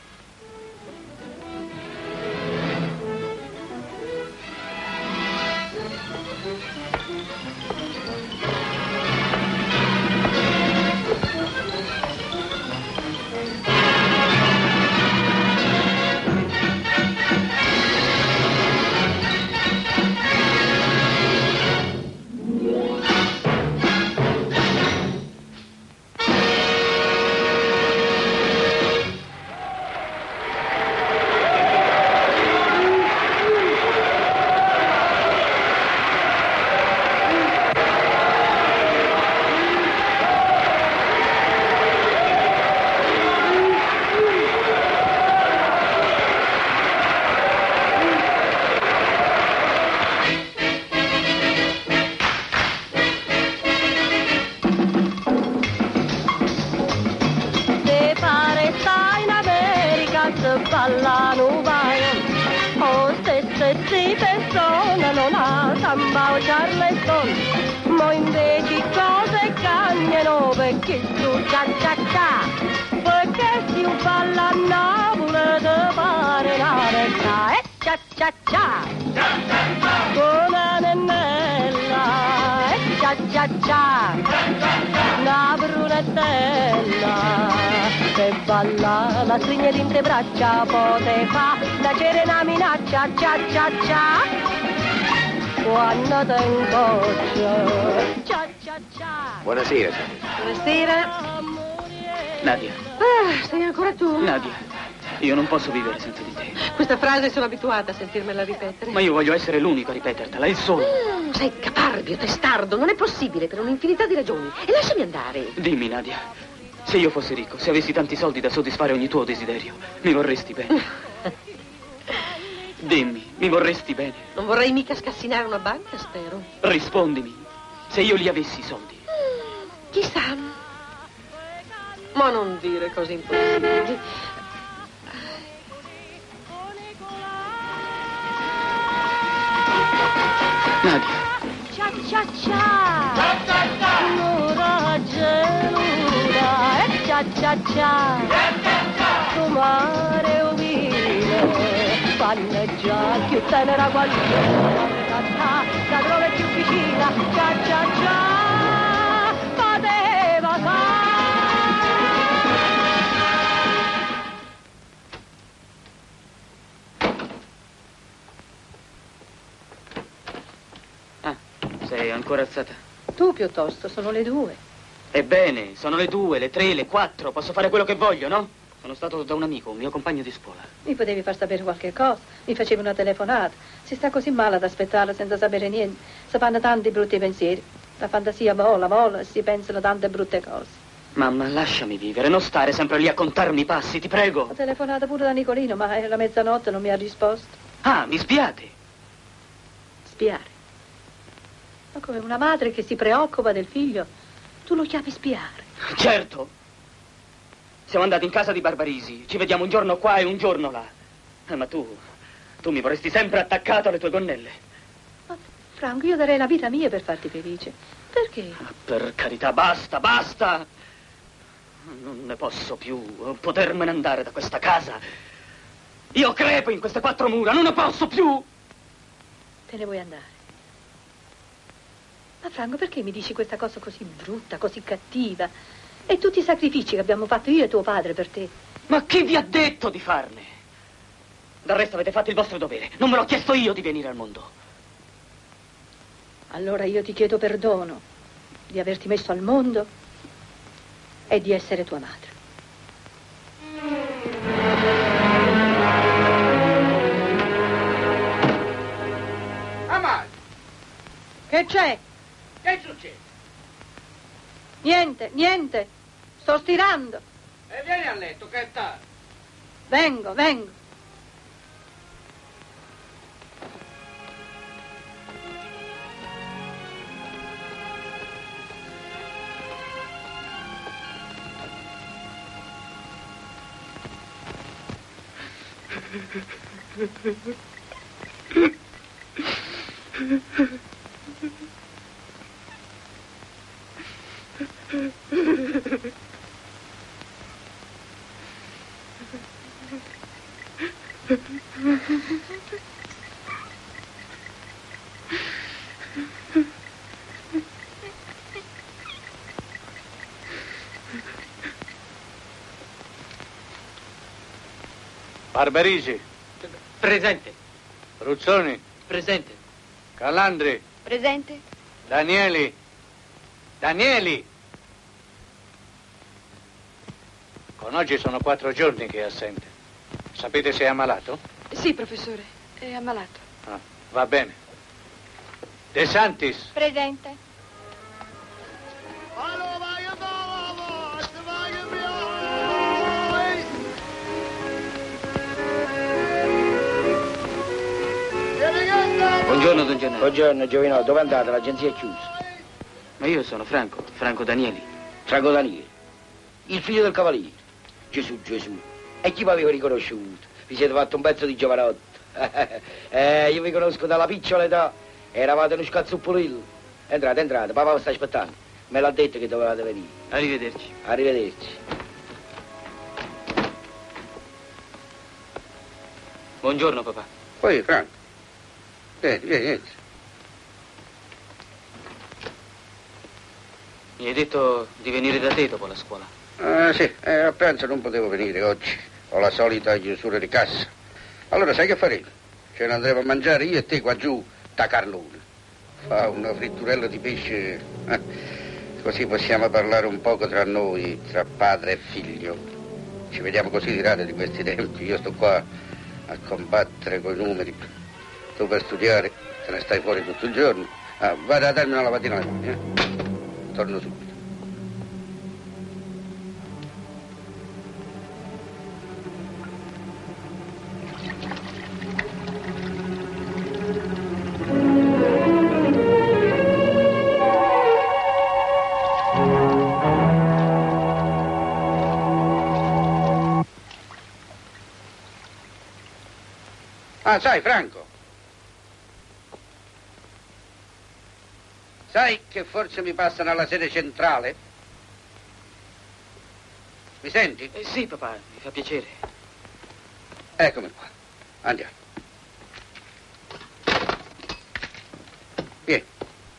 [SPEAKER 11] ballano vai, o stesse persone non ha samba o Charleston, ma invece cose cagnano perché su cià cià cià, perché volessi un balla a Napoli te pare la realtà. Cia cia cia, come Nennella, cia cia cia, una brunetella che balla la stringe dentro le braccia, pote fa la cera una minaccia, cia cia cia. Quando te incoccio, cia cia cia.
[SPEAKER 4] Buonasera.
[SPEAKER 1] Buonasera.
[SPEAKER 3] Nadia.
[SPEAKER 1] Ah, sei ancora tu?
[SPEAKER 3] Nadia, io non posso vivere senza di te.
[SPEAKER 1] Questa frase sono abituata a sentirmela ripetere.
[SPEAKER 3] Ma io voglio essere l'unico a ripetertela, il solo.
[SPEAKER 1] Sei caparbio, testardo, non è possibile per un'infinità di ragioni. E lasciami andare.
[SPEAKER 3] Dimmi, Nadia, se io fossi ricco, se avessi tanti soldi da soddisfare ogni tuo desiderio, mi vorresti bene? Dimmi, mi vorresti bene?
[SPEAKER 1] Non vorrei mica scassinare una banca, spero.
[SPEAKER 3] Rispondimi, se io li avessi i soldi.
[SPEAKER 1] Chissà. Ma non dire cose impossibili.
[SPEAKER 3] Nadia.
[SPEAKER 11] Cia cia cia. Nuda geluda. Cia cia cia. Tu mare umile. Panneggia più tenera qualunque. Da dove più vicina. Cia cia cia. Poteva fare.
[SPEAKER 3] Sei ancora alzata?
[SPEAKER 5] Tu piuttosto, sono le 2.
[SPEAKER 3] Ebbene, sono le 2, le 3, le 4, posso fare quello che voglio, no? Sono stato da un amico, un mio compagno di scuola.
[SPEAKER 5] Mi potevi far sapere qualche cosa, mi facevi una telefonata. Si sta così male ad aspettarla senza sapere niente. Si fanno tanti brutti pensieri. La fantasia vola e si pensano tante brutte cose.
[SPEAKER 3] Mamma, lasciami vivere, non stare sempre lì a contarmi i passi, ti prego.
[SPEAKER 5] Ho telefonato pure da Nicolino, ma è la mezzanotte non mi ha risposto.
[SPEAKER 3] Ah, mi spiate?
[SPEAKER 5] Spiare? Ma come una madre che si preoccupa del figlio, tu lo chiami spiare?
[SPEAKER 3] Certo. Siamo andati in casa di Barbarisi, ci vediamo un giorno qua e un giorno là. Ma tu mi vorresti sempre attaccato alle tue gonnelle.
[SPEAKER 5] Ma Franco, io darei la vita mia per farti felice. Perché?
[SPEAKER 3] Per carità, basta, basta! Non ne posso più potermene andare da questa casa. Io crepo in queste 4 mura, non ne posso più!
[SPEAKER 5] Te ne vuoi andare? Ma Franco, perché mi dici questa cosa così brutta, così cattiva? E tutti i sacrifici che abbiamo fatto io e tuo padre per te.
[SPEAKER 3] Ma chi vi ha detto di farne? Del resto avete fatto il vostro dovere. Non me l'ho chiesto io di venire al mondo.
[SPEAKER 5] Allora io ti chiedo perdono di averti messo al mondo e di essere tua madre.
[SPEAKER 7] Amalia!
[SPEAKER 5] Che c'è?
[SPEAKER 7] Che succede?
[SPEAKER 5] Niente. Sto stirando.
[SPEAKER 7] E vieni a letto, che è tardi.
[SPEAKER 5] Vengo.
[SPEAKER 16] Barbarisi.
[SPEAKER 3] Presente.
[SPEAKER 16] Ruzzoni.
[SPEAKER 3] Presente.
[SPEAKER 16] Calandri.
[SPEAKER 14] Presente?
[SPEAKER 16] Danieli. Con oggi sono 4 giorni che è assente. Sapete se è ammalato?
[SPEAKER 14] Sì, professore, è ammalato.
[SPEAKER 16] Ah, va bene. De Santis.
[SPEAKER 14] Presente.
[SPEAKER 3] Buongiorno, don Gennaro.
[SPEAKER 4] Buongiorno, Giovinò. Dove andate? L'agenzia è chiusa.
[SPEAKER 3] Ma io sono Franco Danieli.
[SPEAKER 4] Franco Danieli. Il figlio del cavaliere. Gesù. E chi mi aveva riconosciuto? Vi siete fatto un pezzo di giovanotto. Io vi conosco dalla piccola età. Eravate uno scazzuppolillo. Entrate, papà vi sta aspettando. Me l'ha detto che dovevate venire.
[SPEAKER 3] Arrivederci.
[SPEAKER 4] Arrivederci.
[SPEAKER 3] Buongiorno, papà.
[SPEAKER 7] Poi, Franco. Vieni.
[SPEAKER 3] Mi hai detto di venire da te dopo la scuola.
[SPEAKER 7] Ah, sì, a pranzo non potevo venire oggi. Ho la solita chiusura di cassa. Allora, sai che faremo? Ce ne andremo a mangiare io e te qua giù da Carlone. Fa una fritturella di pesce. Così possiamo parlare un poco tra noi, tra padre e figlio. Ci vediamo così di rado di questi tempi. Io sto qua a combattere coi numeri. Tu per studiare te ne stai fuori tutto il giorno. Vado a darmi una lavatina alle mani, Torno subito. Ah, sai, Franco, sai che forse mi passano alla sede centrale? Mi senti?
[SPEAKER 3] Sì, papà, mi fa piacere.
[SPEAKER 7] Eccomi qua, andiamo. Vieni.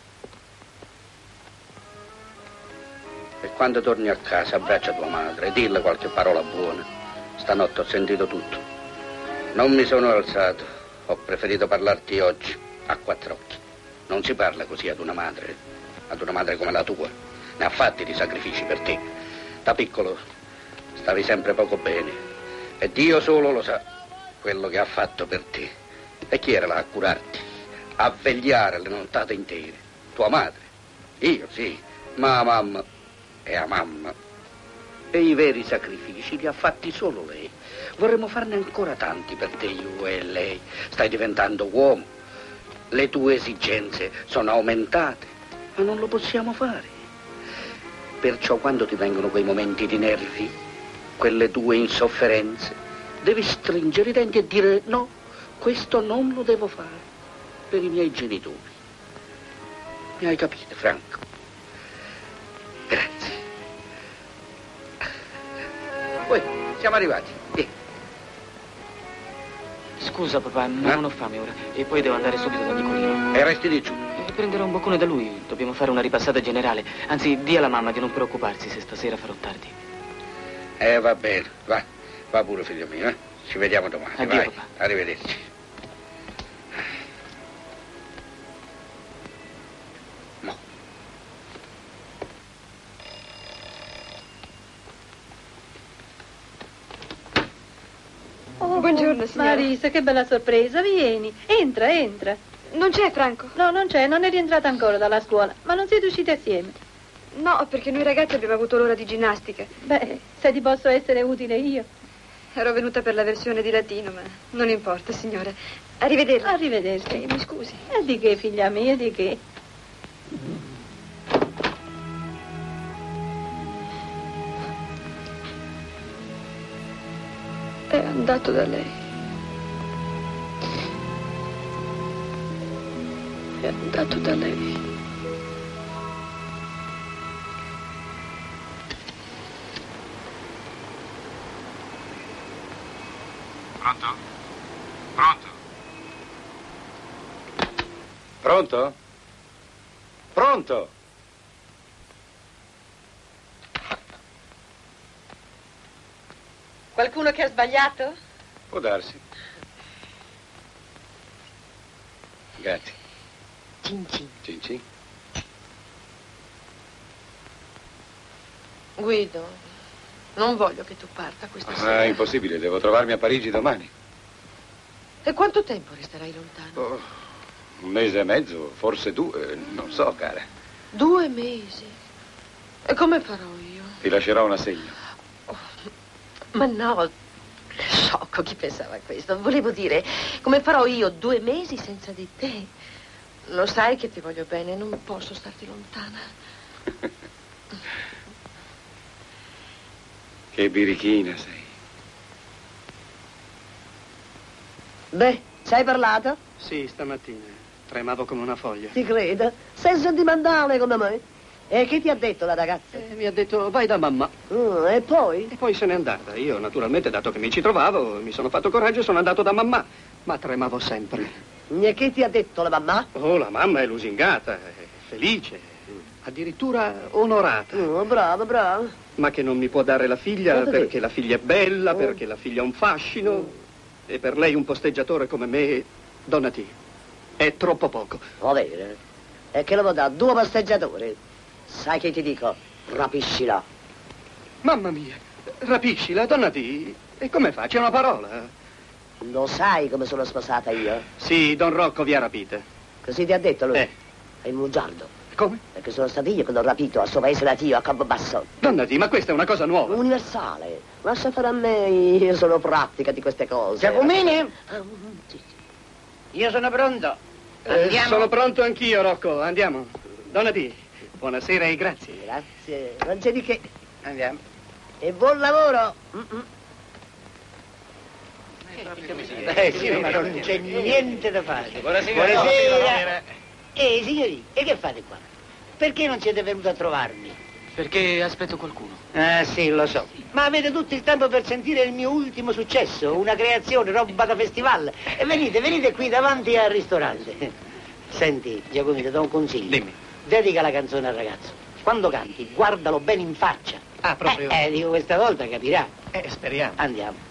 [SPEAKER 7] E quando torni a casa abbraccia tua madre e dille qualche parola buona. Stanotte ho sentito tutto. Non mi sono alzato, ho preferito parlarti oggi, a quattro occhi. Non si parla così ad una madre come la tua. Ne ha fatti di sacrifici per te. Da piccolo stavi sempre poco bene e Dio solo lo sa quello che ha fatto per te. E chi era là a curarti, a vegliare le nottate intere? Tua madre? Io, sì, ma a mamma e a mamma. E i veri sacrifici li ha fatti solo lei. Vorremmo farne ancora tanti per te, io e lei. Stai diventando uomo. Le tue esigenze sono aumentate, ma non lo possiamo fare. Perciò quando ti vengono quei momenti di nervi, quelle tue insofferenze, devi stringere i denti e dire no, questo non lo devo fare per i miei genitori. Mi hai capito, Franco? Grazie. Poi, siamo arrivati. Vieni.
[SPEAKER 3] Scusa, papà, ma non ho fame ora. E poi devo andare subito da Nicolino.
[SPEAKER 7] E resti di giù.
[SPEAKER 3] Prenderò un boccone da lui. Dobbiamo fare una ripassata generale. Anzi, di alla mamma di non preoccuparsi se stasera farò tardi.
[SPEAKER 7] Va bene. Va pure, figlio mio, Ci vediamo domani.
[SPEAKER 3] Addio,
[SPEAKER 7] vai.
[SPEAKER 3] papà.
[SPEAKER 7] Arrivederci.
[SPEAKER 14] Buongiorno, signora.
[SPEAKER 5] Marisa, che bella sorpresa. Vieni. Entra.
[SPEAKER 14] Non c'è Franco?
[SPEAKER 5] No, non c'è. Non è rientrata ancora dalla scuola. Ma non siete usciti assieme?
[SPEAKER 14] No, perché noi ragazzi abbiamo avuto l'ora di ginnastica.
[SPEAKER 5] Beh, se ti posso essere utile io.
[SPEAKER 14] Ero venuta per la versione di latino, ma non importa, signora. Arrivederci.
[SPEAKER 5] Arrivederci.
[SPEAKER 14] Mi scusi.
[SPEAKER 5] E di che, figlia mia, di che?
[SPEAKER 14] È andato da lei. È andato da lei.
[SPEAKER 17] Pronto? Pronto? Pronto? Pronto?
[SPEAKER 1] Qualcuno che ha sbagliato?
[SPEAKER 17] Può darsi. Grazie.
[SPEAKER 1] Cin cin.
[SPEAKER 17] Cin cin.
[SPEAKER 1] Guido, non voglio che tu parta questa sera.
[SPEAKER 17] Ah, è impossibile, devo trovarmi a Parigi domani.
[SPEAKER 1] E quanto tempo resterai lontano?
[SPEAKER 17] Un mese e mezzo, forse 2, non so, cara.
[SPEAKER 1] 2 mesi. E come farò io?
[SPEAKER 17] Ti lascerò un assegno.
[SPEAKER 1] Ma no, che sciocco, chi pensava a questo? Volevo dire, come farò io 2 mesi senza di te? Lo sai che ti voglio bene, non posso starti lontana.
[SPEAKER 17] Che birichina sei.
[SPEAKER 6] Beh, ci hai parlato?
[SPEAKER 13] Sì, stamattina. Tremavo come una foglia.
[SPEAKER 6] Ti credo. Sei sentimentale come me. E che ti ha detto la ragazza?
[SPEAKER 13] Mi ha detto, vai da mamma.
[SPEAKER 6] E poi?
[SPEAKER 13] E poi se n'è andata. Io, naturalmente, dato che mi ci trovavo, mi sono fatto coraggio e sono andato da mamma. Ma tremavo sempre.
[SPEAKER 6] E che ti ha detto la mamma?
[SPEAKER 13] Oh, la mamma è lusingata, è felice, addirittura onorata.
[SPEAKER 6] Bravo, bravo.
[SPEAKER 13] Ma che non mi può dare la figlia perché la figlia è bella, perché la figlia ha un fascino. E per lei un posteggiatore come me, Donatì, è troppo poco.
[SPEAKER 6] Vero? E che lo vuoi dare? 2 posteggiatori? Sai che ti dico? Rapiscila.
[SPEAKER 13] Mamma mia, rapiscila, Donatì. E come fa? C'è una parola?
[SPEAKER 6] Lo sai come sono sposata io?
[SPEAKER 13] Sì, Don Rocco vi ha rapite.
[SPEAKER 6] Così ti ha detto lui? È il bugiardo.
[SPEAKER 13] Come?
[SPEAKER 6] Perché sono stato io che l'ho rapito al suo paese natio, a Campobasso.
[SPEAKER 13] Donatì, ma questa è una cosa nuova.
[SPEAKER 6] Universale. Lascia fare a me, io sono pratica di queste cose.
[SPEAKER 4] Giacomini? Io sono pronto. Andiamo.
[SPEAKER 13] Sono pronto anch'io, Rocco. Andiamo. Donatì, buonasera e grazie.
[SPEAKER 6] Grazie, non c'è di che.
[SPEAKER 4] Andiamo.
[SPEAKER 6] E buon lavoro.
[SPEAKER 4] Sì, ma non c'è niente da fare.
[SPEAKER 3] Buonasera.
[SPEAKER 4] Signori, e che fate qua? Perché non siete venuti a trovarmi?
[SPEAKER 3] Perché aspetto qualcuno.
[SPEAKER 4] Ah, sì, lo so. Ma avete tutto il tempo per sentire il mio ultimo successo, una creazione, roba da festival. E venite qui davanti al ristorante. Senti, Giacomino, ti do un consiglio.
[SPEAKER 13] Dimmi.
[SPEAKER 4] Dedica la canzone al ragazzo. Quando canti, guardalo bene in faccia.
[SPEAKER 13] Ah, proprio?
[SPEAKER 4] Dico, questa volta capirà.
[SPEAKER 13] Speriamo.
[SPEAKER 4] Andiamo.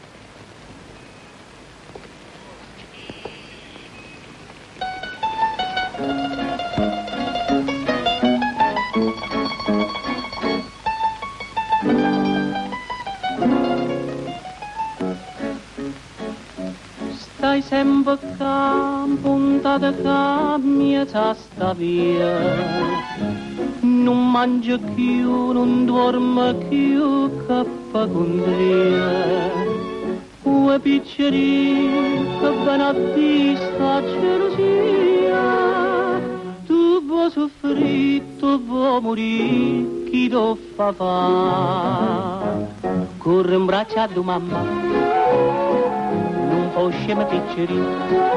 [SPEAKER 11] Stai sempre qua, puntata qua, mia sta via. Non mangia più, non dorme più, cappa condria. Ue picceri, che bene a vista gelosia. Tu vuoi soffrire, tu vuoi morire, chi lo fa? Corre in braccio a tua mamma. Oh, scema piccerino,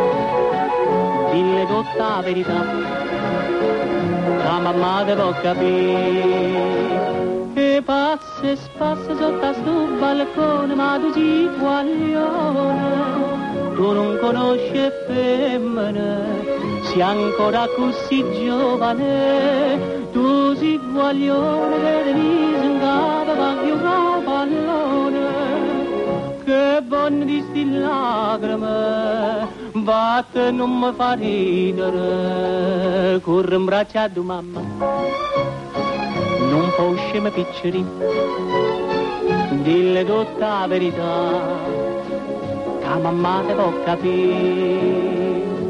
[SPEAKER 11] dille tutta la verità, la mamma te può capire. E passa e spassa sotto a sto balcone, ma tu sei guaglione, tu non conosci femmine, sei ancora così giovane, tu sei guaglione che devi singare da chiudere pallone. Che buone di sti lacrime, batte non mi fa ridere, corre in braccio a tua mamma, non può uscire piccerino, dille tutta la verità, che la mamma te può capire.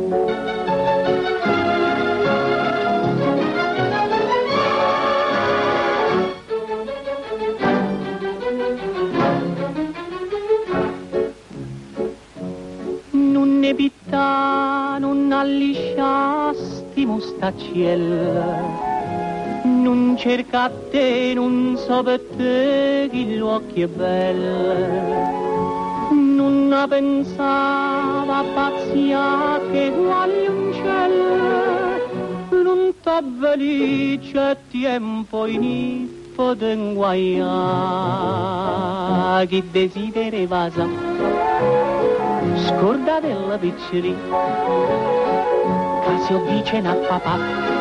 [SPEAKER 11] Ne pittà, non allisciasti mustacciella, non cerca te, non so per te che l'occhio è bello, non pensava pazzia che quale un cielo, non t'avvelice tempo inifo d'inguaia, chi desidereva sa. Scorda della piccerina, che si avvicina a papà,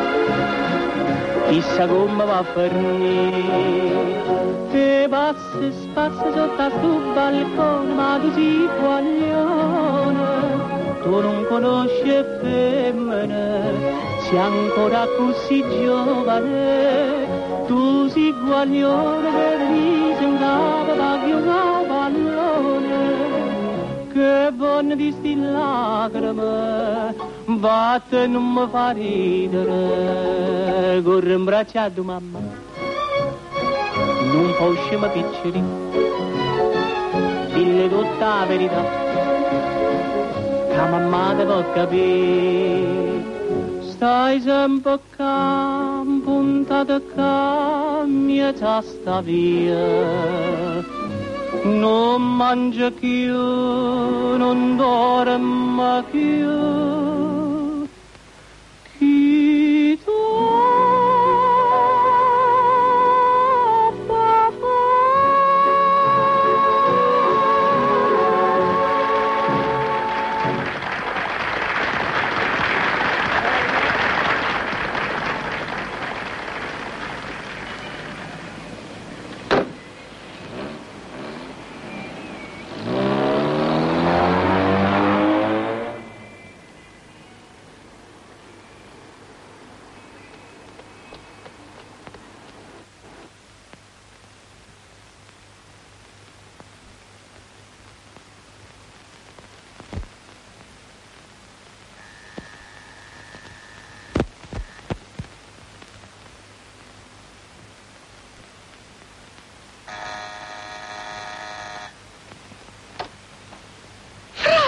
[SPEAKER 11] chissà come va a finire. Che passa e spazza sotto a sto balcone, ma tu sei guaglione, tu non conosci femmine, sei ancora così giovane, tu sei guaglione che devi singare da chiudere pallone. Che buone di sti lacrime, batte non mi fa ridere, corre in braccio a tua mamma, non può uscire piccerino, dille tutta la verità, che la mamma te può capire. Stai sempre qua, puntata qua, mia sta via. Non mangia più, non dorme più. Chi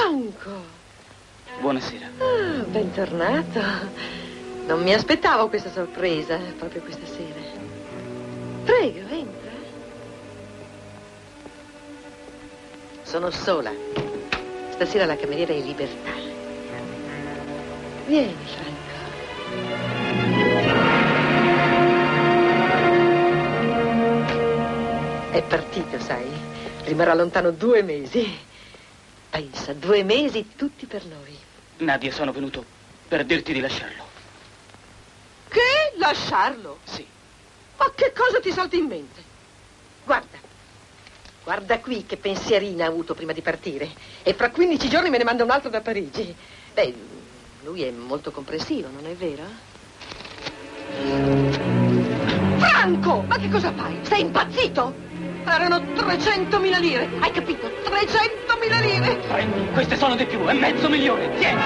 [SPEAKER 1] Franco!
[SPEAKER 3] Buonasera.
[SPEAKER 1] Ah, bentornato. Non mi aspettavo questa sorpresa, proprio questa sera. Prego, entra. Sono sola. Stasera la cameriera è in libertà. Vieni, Franco. È partito, sai. Rimarrà lontano 2 mesi. Pensa, 2 mesi tutti per noi.
[SPEAKER 3] Nadia, sono venuto per dirti di lasciarlo.
[SPEAKER 1] Che? Lasciarlo?
[SPEAKER 3] Sì.
[SPEAKER 1] Ma che cosa ti salta in mente? Guarda qui che pensierina ha avuto prima di partire. E fra 15 giorni me ne manda un altro da Parigi. Beh, lui è molto comprensivo, non è vero? Franco! Ma che cosa fai? Sei impazzito? Erano 300.000 lire, hai capito? 300.000 lire!
[SPEAKER 3] Prendi, queste sono di più, è $500.000. Tieni!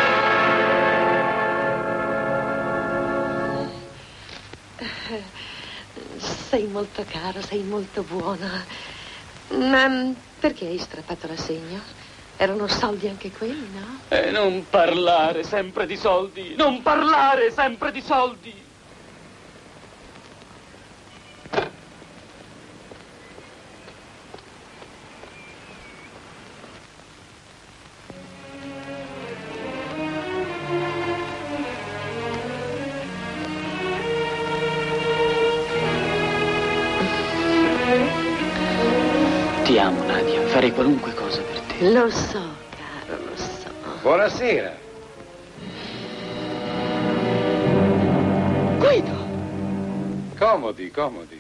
[SPEAKER 1] Sei molto caro, sei molto buono. Ma perché hai strappato l'assegno? Erano soldi anche quelli, no?
[SPEAKER 3] Non parlare sempre di soldi! Non parlare sempre di soldi! Ti amo, Nadia. Farei qualunque cosa per te.
[SPEAKER 1] Lo so, caro, lo so.
[SPEAKER 17] Buonasera.
[SPEAKER 1] Guido!
[SPEAKER 17] Comodi, comodi.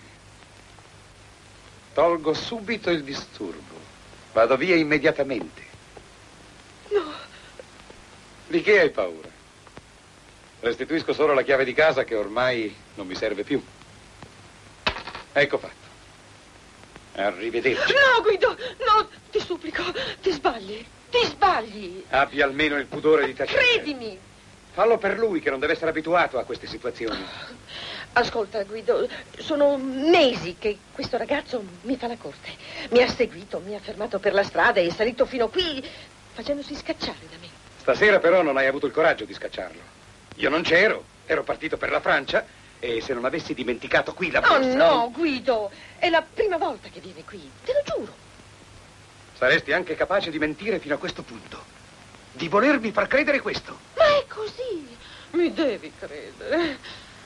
[SPEAKER 17] Tolgo subito il disturbo. Vado via immediatamente.
[SPEAKER 1] No.
[SPEAKER 17] Di che hai paura? Restituisco solo la chiave di casa che ormai non mi serve più. Ecco fatto. Arrivederci.
[SPEAKER 1] No, Guido, no, ti supplico, ti sbagli, ti sbagli.
[SPEAKER 17] Abbia almeno il pudore di tacere.
[SPEAKER 1] Credimi.
[SPEAKER 17] Fallo per lui, che non deve essere abituato a queste situazioni.
[SPEAKER 1] Ascolta, Guido, sono mesi che questo ragazzo mi fa la corte. Mi ha seguito, mi ha fermato per la strada e è salito fino qui, facendosi scacciare da me.
[SPEAKER 17] Stasera però non hai avuto il coraggio di scacciarlo. Io non c'ero, ero partito per la Francia e se non avessi dimenticato qui la borsa...
[SPEAKER 1] Oh no, Guido, è la prima volta che viene qui, te lo giuro.
[SPEAKER 17] Saresti anche capace di mentire fino a questo punto. Di volermi far credere questo.
[SPEAKER 1] Ma è così, mi devi credere.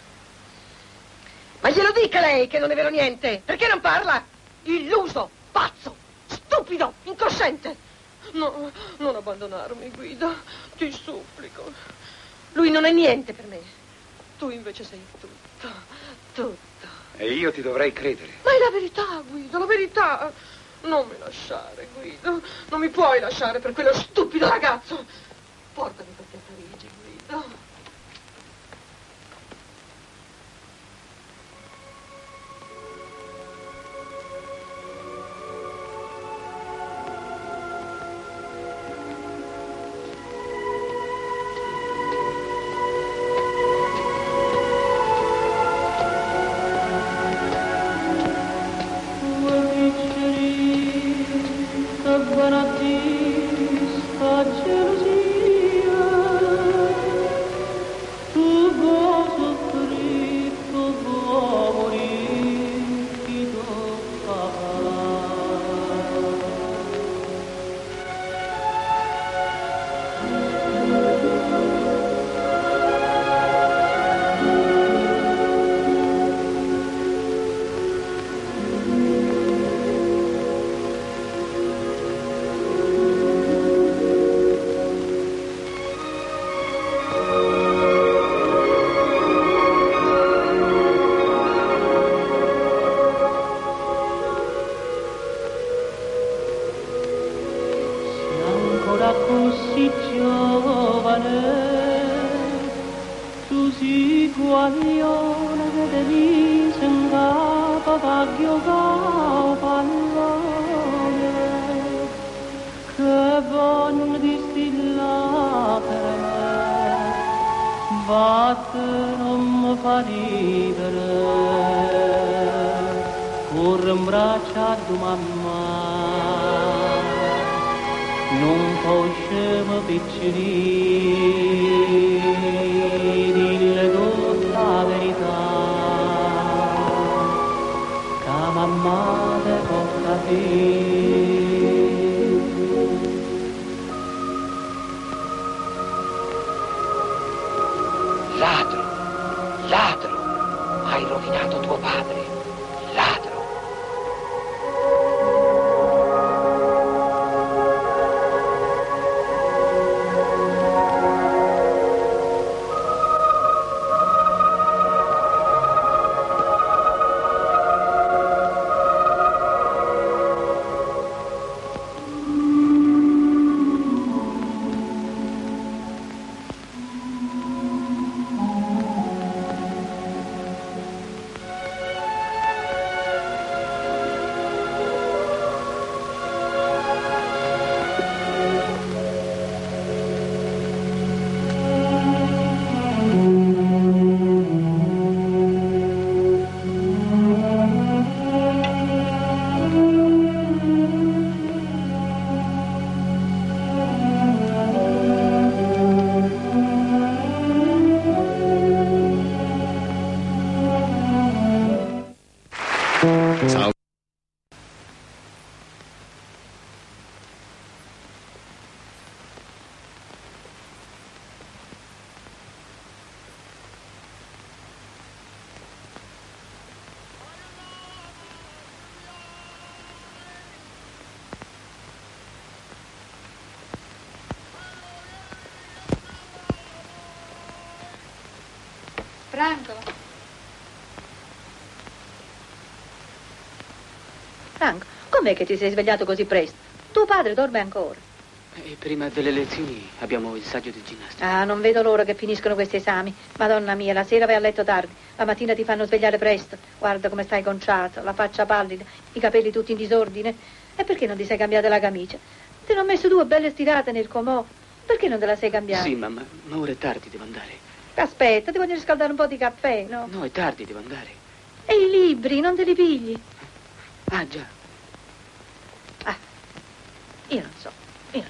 [SPEAKER 1] Ma glielo dica lei che non è vero niente. Perché non parla? Illuso, pazzo, stupido, incosciente. No, non abbandonarmi, Guido, ti supplico. Lui non è niente per me. Tu invece sei tutto, tutto.
[SPEAKER 17] E io ti dovrei credere.
[SPEAKER 1] Ma è la verità, Guido, la verità. Non mi lasciare, Guido. Non mi puoi lasciare per quello stupido ragazzo. Portami con te a Parigi, Guido.
[SPEAKER 11] non puoi scemo piccini, dille tutta la verità, che mamma te può capire.
[SPEAKER 4] Ladro, ladro, hai rovinato tuo padre, ladro.
[SPEAKER 5] Franco?
[SPEAKER 2] Franco, com'è che ti sei svegliato così presto? Tuo padre dorme ancora.
[SPEAKER 3] E prima delle lezioni abbiamo il saggio di ginnastica.
[SPEAKER 2] Ah, non vedo l'ora che finiscono questi esami. Madonna mia, la sera vai a letto tardi, la mattina ti fanno svegliare presto. Guarda come stai conciato, la faccia pallida, i capelli tutti in disordine. E perché non ti sei cambiata la camicia? Te ne ho messo 2 belle stirate nel comò. Perché non te la sei cambiata?
[SPEAKER 3] Sì, mamma, ma ora è tardi, devo andare.
[SPEAKER 2] Aspetta, ti voglio riscaldare un po' di caffè, no?
[SPEAKER 3] No, è tardi, devo andare.
[SPEAKER 2] E i libri, non te li pigli?
[SPEAKER 3] Ah, già.
[SPEAKER 2] Ah, io non so.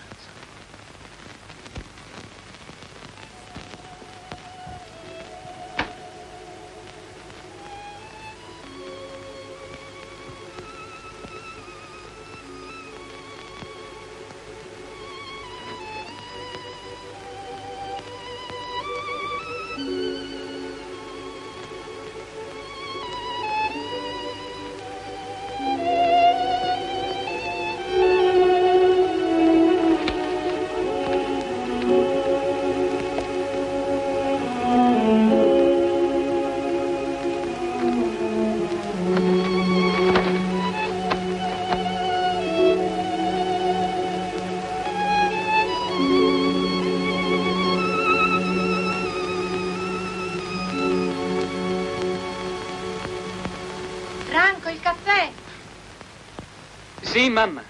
[SPEAKER 3] Sì, mamma.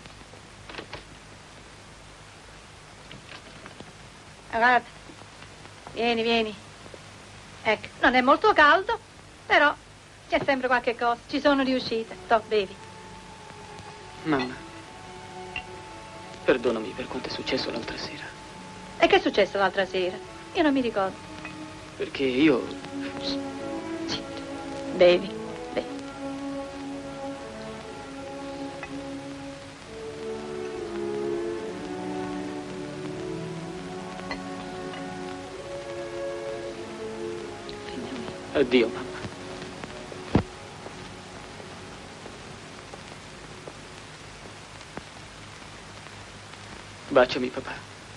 [SPEAKER 2] Guarda, vieni. Ecco, non è molto caldo, però c'è sempre qualche cosa. Ci sono riuscite. Bevi.
[SPEAKER 3] Mamma, perdonami per quanto è successo l'altra sera.
[SPEAKER 2] E che è successo l'altra sera? Io non mi ricordo.
[SPEAKER 3] Perché io...
[SPEAKER 2] Zitto. Bevi.
[SPEAKER 3] Addio, mamma. Baciami, papà.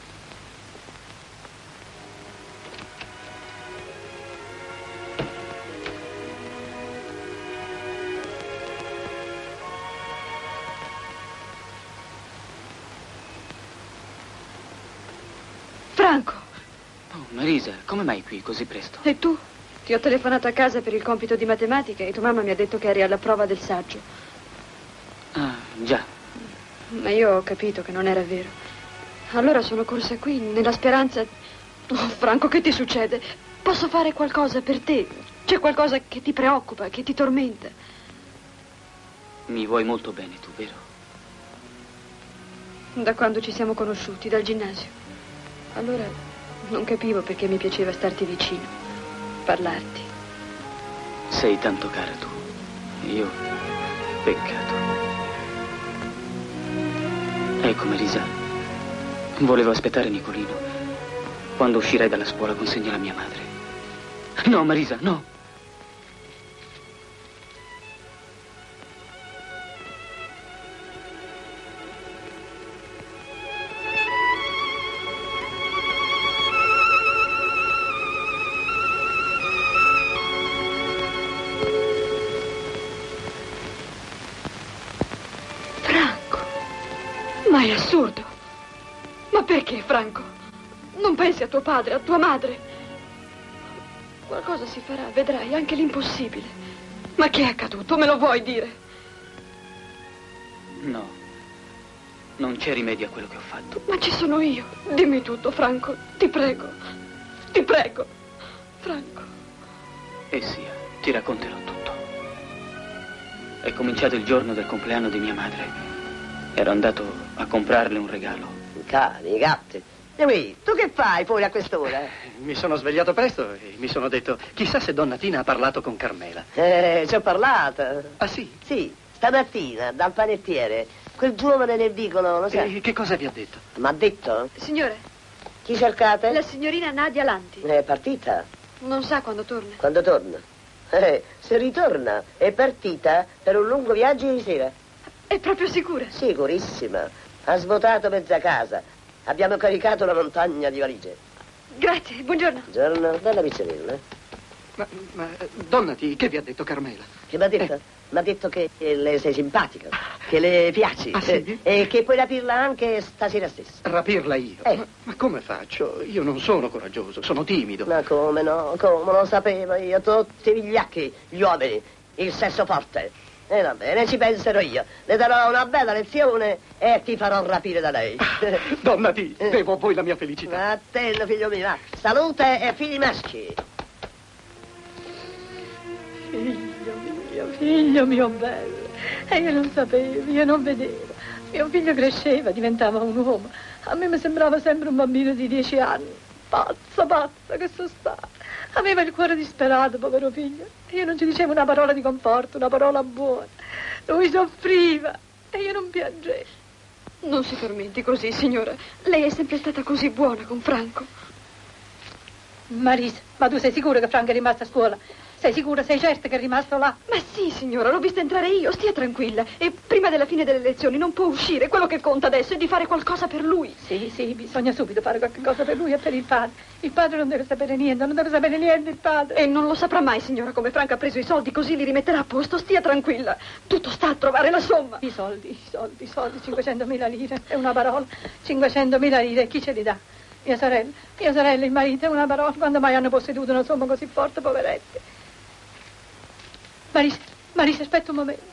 [SPEAKER 14] Franco!
[SPEAKER 3] Oh, Marisa, come mai qui così presto?
[SPEAKER 14] E tu? Ti ho telefonato a casa per il compito di matematica e tua mamma mi ha detto che eri alla prova del saggio.
[SPEAKER 3] Ah, già.
[SPEAKER 14] Ma io ho capito che non era vero. Allora sono corsa qui nella speranza... Oh, Franco, che ti succede? Posso fare qualcosa per te? C'è qualcosa che ti preoccupa, che ti tormenta?
[SPEAKER 3] Mi vuoi molto bene tu, vero?
[SPEAKER 14] Da quando ci siamo conosciuti, dal ginnasio. Allora non capivo perché mi piaceva starti vicino, parlarti.
[SPEAKER 3] Sei tanto cara tu. Io, peccato. Ecco, Marisa, volevo aspettare Nicolino. Quando uscirai dalla scuola consegno la mia madre. No, Marisa, no.
[SPEAKER 14] Ma è assurdo. Ma perché, Franco? Non pensi a tuo padre, a tua madre? Qualcosa si farà, vedrai, anche l'impossibile. Ma che è accaduto? Me lo vuoi dire?
[SPEAKER 3] No. Non c'è rimedio a quello che ho fatto.
[SPEAKER 14] Ma ci sono io. Dimmi tutto, Franco. Ti prego. Ti prego. Franco.
[SPEAKER 3] E sia, ti racconterò tutto. È cominciato il giorno del compleanno di mia madre. Ero andato a comprarle un regalo.
[SPEAKER 6] Cani, gatti. E tu che fai fuori a quest'ora?
[SPEAKER 13] Mi sono svegliato presto e mi sono detto, chissà se donna Tina ha parlato con Carmela.
[SPEAKER 6] Ci ho parlato.
[SPEAKER 13] Ah, sì?
[SPEAKER 6] Sì, stamattina, dal panettiere. Quel giovane nel vicolo, lo sai?
[SPEAKER 13] E che cosa vi ha detto?
[SPEAKER 6] M'ha detto?
[SPEAKER 14] Signore.
[SPEAKER 6] Chi cercate?
[SPEAKER 14] La signorina Nadia Lanti.
[SPEAKER 6] È partita?
[SPEAKER 14] Non sa quando torna.
[SPEAKER 6] Quando torna? Se ritorna, è partita per un lungo viaggio di sera.
[SPEAKER 14] È proprio sicura?
[SPEAKER 6] Sicurissima. Ha svuotato mezza casa. Abbiamo caricato una montagna di valigie.
[SPEAKER 14] Grazie, buongiorno.
[SPEAKER 6] Buongiorno, bella pizzerella.
[SPEAKER 13] Ma donnati, che vi ha detto Carmela?
[SPEAKER 6] Che mi ha detto? Mi ha detto che le sei simpatica, che le piaci.
[SPEAKER 13] Ah, sì?
[SPEAKER 6] E che puoi rapirla anche stasera stessa.
[SPEAKER 13] Rapirla io? Ma come faccio? Io non sono coraggioso, sono timido.
[SPEAKER 6] Ma come no? Come lo sapevo io? Tutti i vigliacchi, gli uomini, il sesso forte. E va bene, ci penserò io. Le darò una bella lezione e ti farò rapire da lei.
[SPEAKER 13] Donna T, devo a voi la mia felicità.
[SPEAKER 6] A te, figlio mio, va. Salute e figli maschi.
[SPEAKER 2] Figlio mio bello. E io non sapevo, io non vedevo. Mio figlio cresceva, diventava un uomo. A me mi sembrava sempre un bambino di 10 anni. Pazza che sono stata. Aveva il cuore disperato, povero figlio. Io non ci dicevo una parola di conforto, una parola buona. Lui soffriva e io non piangevo.
[SPEAKER 14] Non si tormenti così, signora. Lei è sempre stata così buona con Franco.
[SPEAKER 2] Marisa, ma tu sei sicura che Franco è rimasto a scuola? Sei sicura, sei certa che è rimasto là?
[SPEAKER 14] Ma sì, signora, l'ho vista entrare io, stia tranquilla. E prima della fine delle lezioni non può uscire. Quello che conta adesso è di fare qualcosa per lui.
[SPEAKER 2] Sì, bisogna subito fare qualche cosa per lui e per il padre. Il padre non deve sapere niente, il padre.
[SPEAKER 14] E non lo saprà mai, signora, come Franco ha preso i soldi, così li rimetterà a posto. Stia tranquilla. Tutto sta a trovare la somma.
[SPEAKER 2] I soldi, 500.000 lire, è una parola. 500.000 lire, chi ce li dà? Mia sorella, il marito, è una parola. Quando mai hanno posseduto una somma così forte, poveretti? Marisa, aspetta un momento.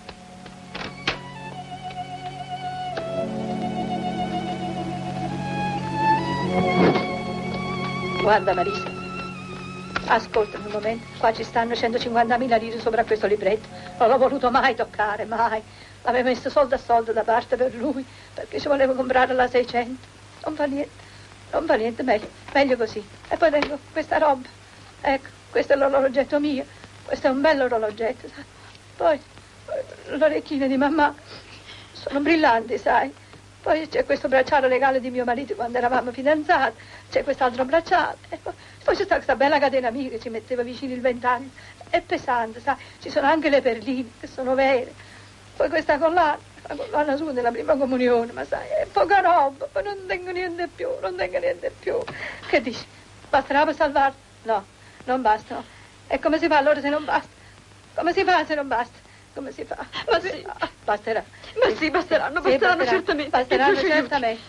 [SPEAKER 2] Guarda, Marisa, ascoltami un momento. Qua ci stanno 150.000 lire sopra questo libretto. Non l'ho voluto mai toccare, mai. L'avevo messo soldo a soldo da parte per lui, perché ci volevo comprare la 600. Non fa niente, meglio così. E poi tengo questa roba. Ecco, questo è l'orologetto mio. Questo è un bello orologetto, sai? Poi l'orecchino di mamma sono brillanti, sai? Poi c'è questo bracciale legale di mio marito quando eravamo fidanzati, c'è quest'altro bracciale, e poi c'è questa bella catena mia che ci metteva vicino il ventaglio. È pesante, sai? Ci sono anche le perline, che sono vere. Poi questa collana, la collana sua della prima comunione, ma sai, è poca roba, poi non tengo niente più. Che dici? Basterà per salvarlo? No, non basta, no. E come si fa allora se non basta? Come si fa se non basta? Come si fa?
[SPEAKER 14] Ma sì.
[SPEAKER 2] Basterà.
[SPEAKER 14] Ma sì, basteranno certamente.
[SPEAKER 2] Basteranno certamente.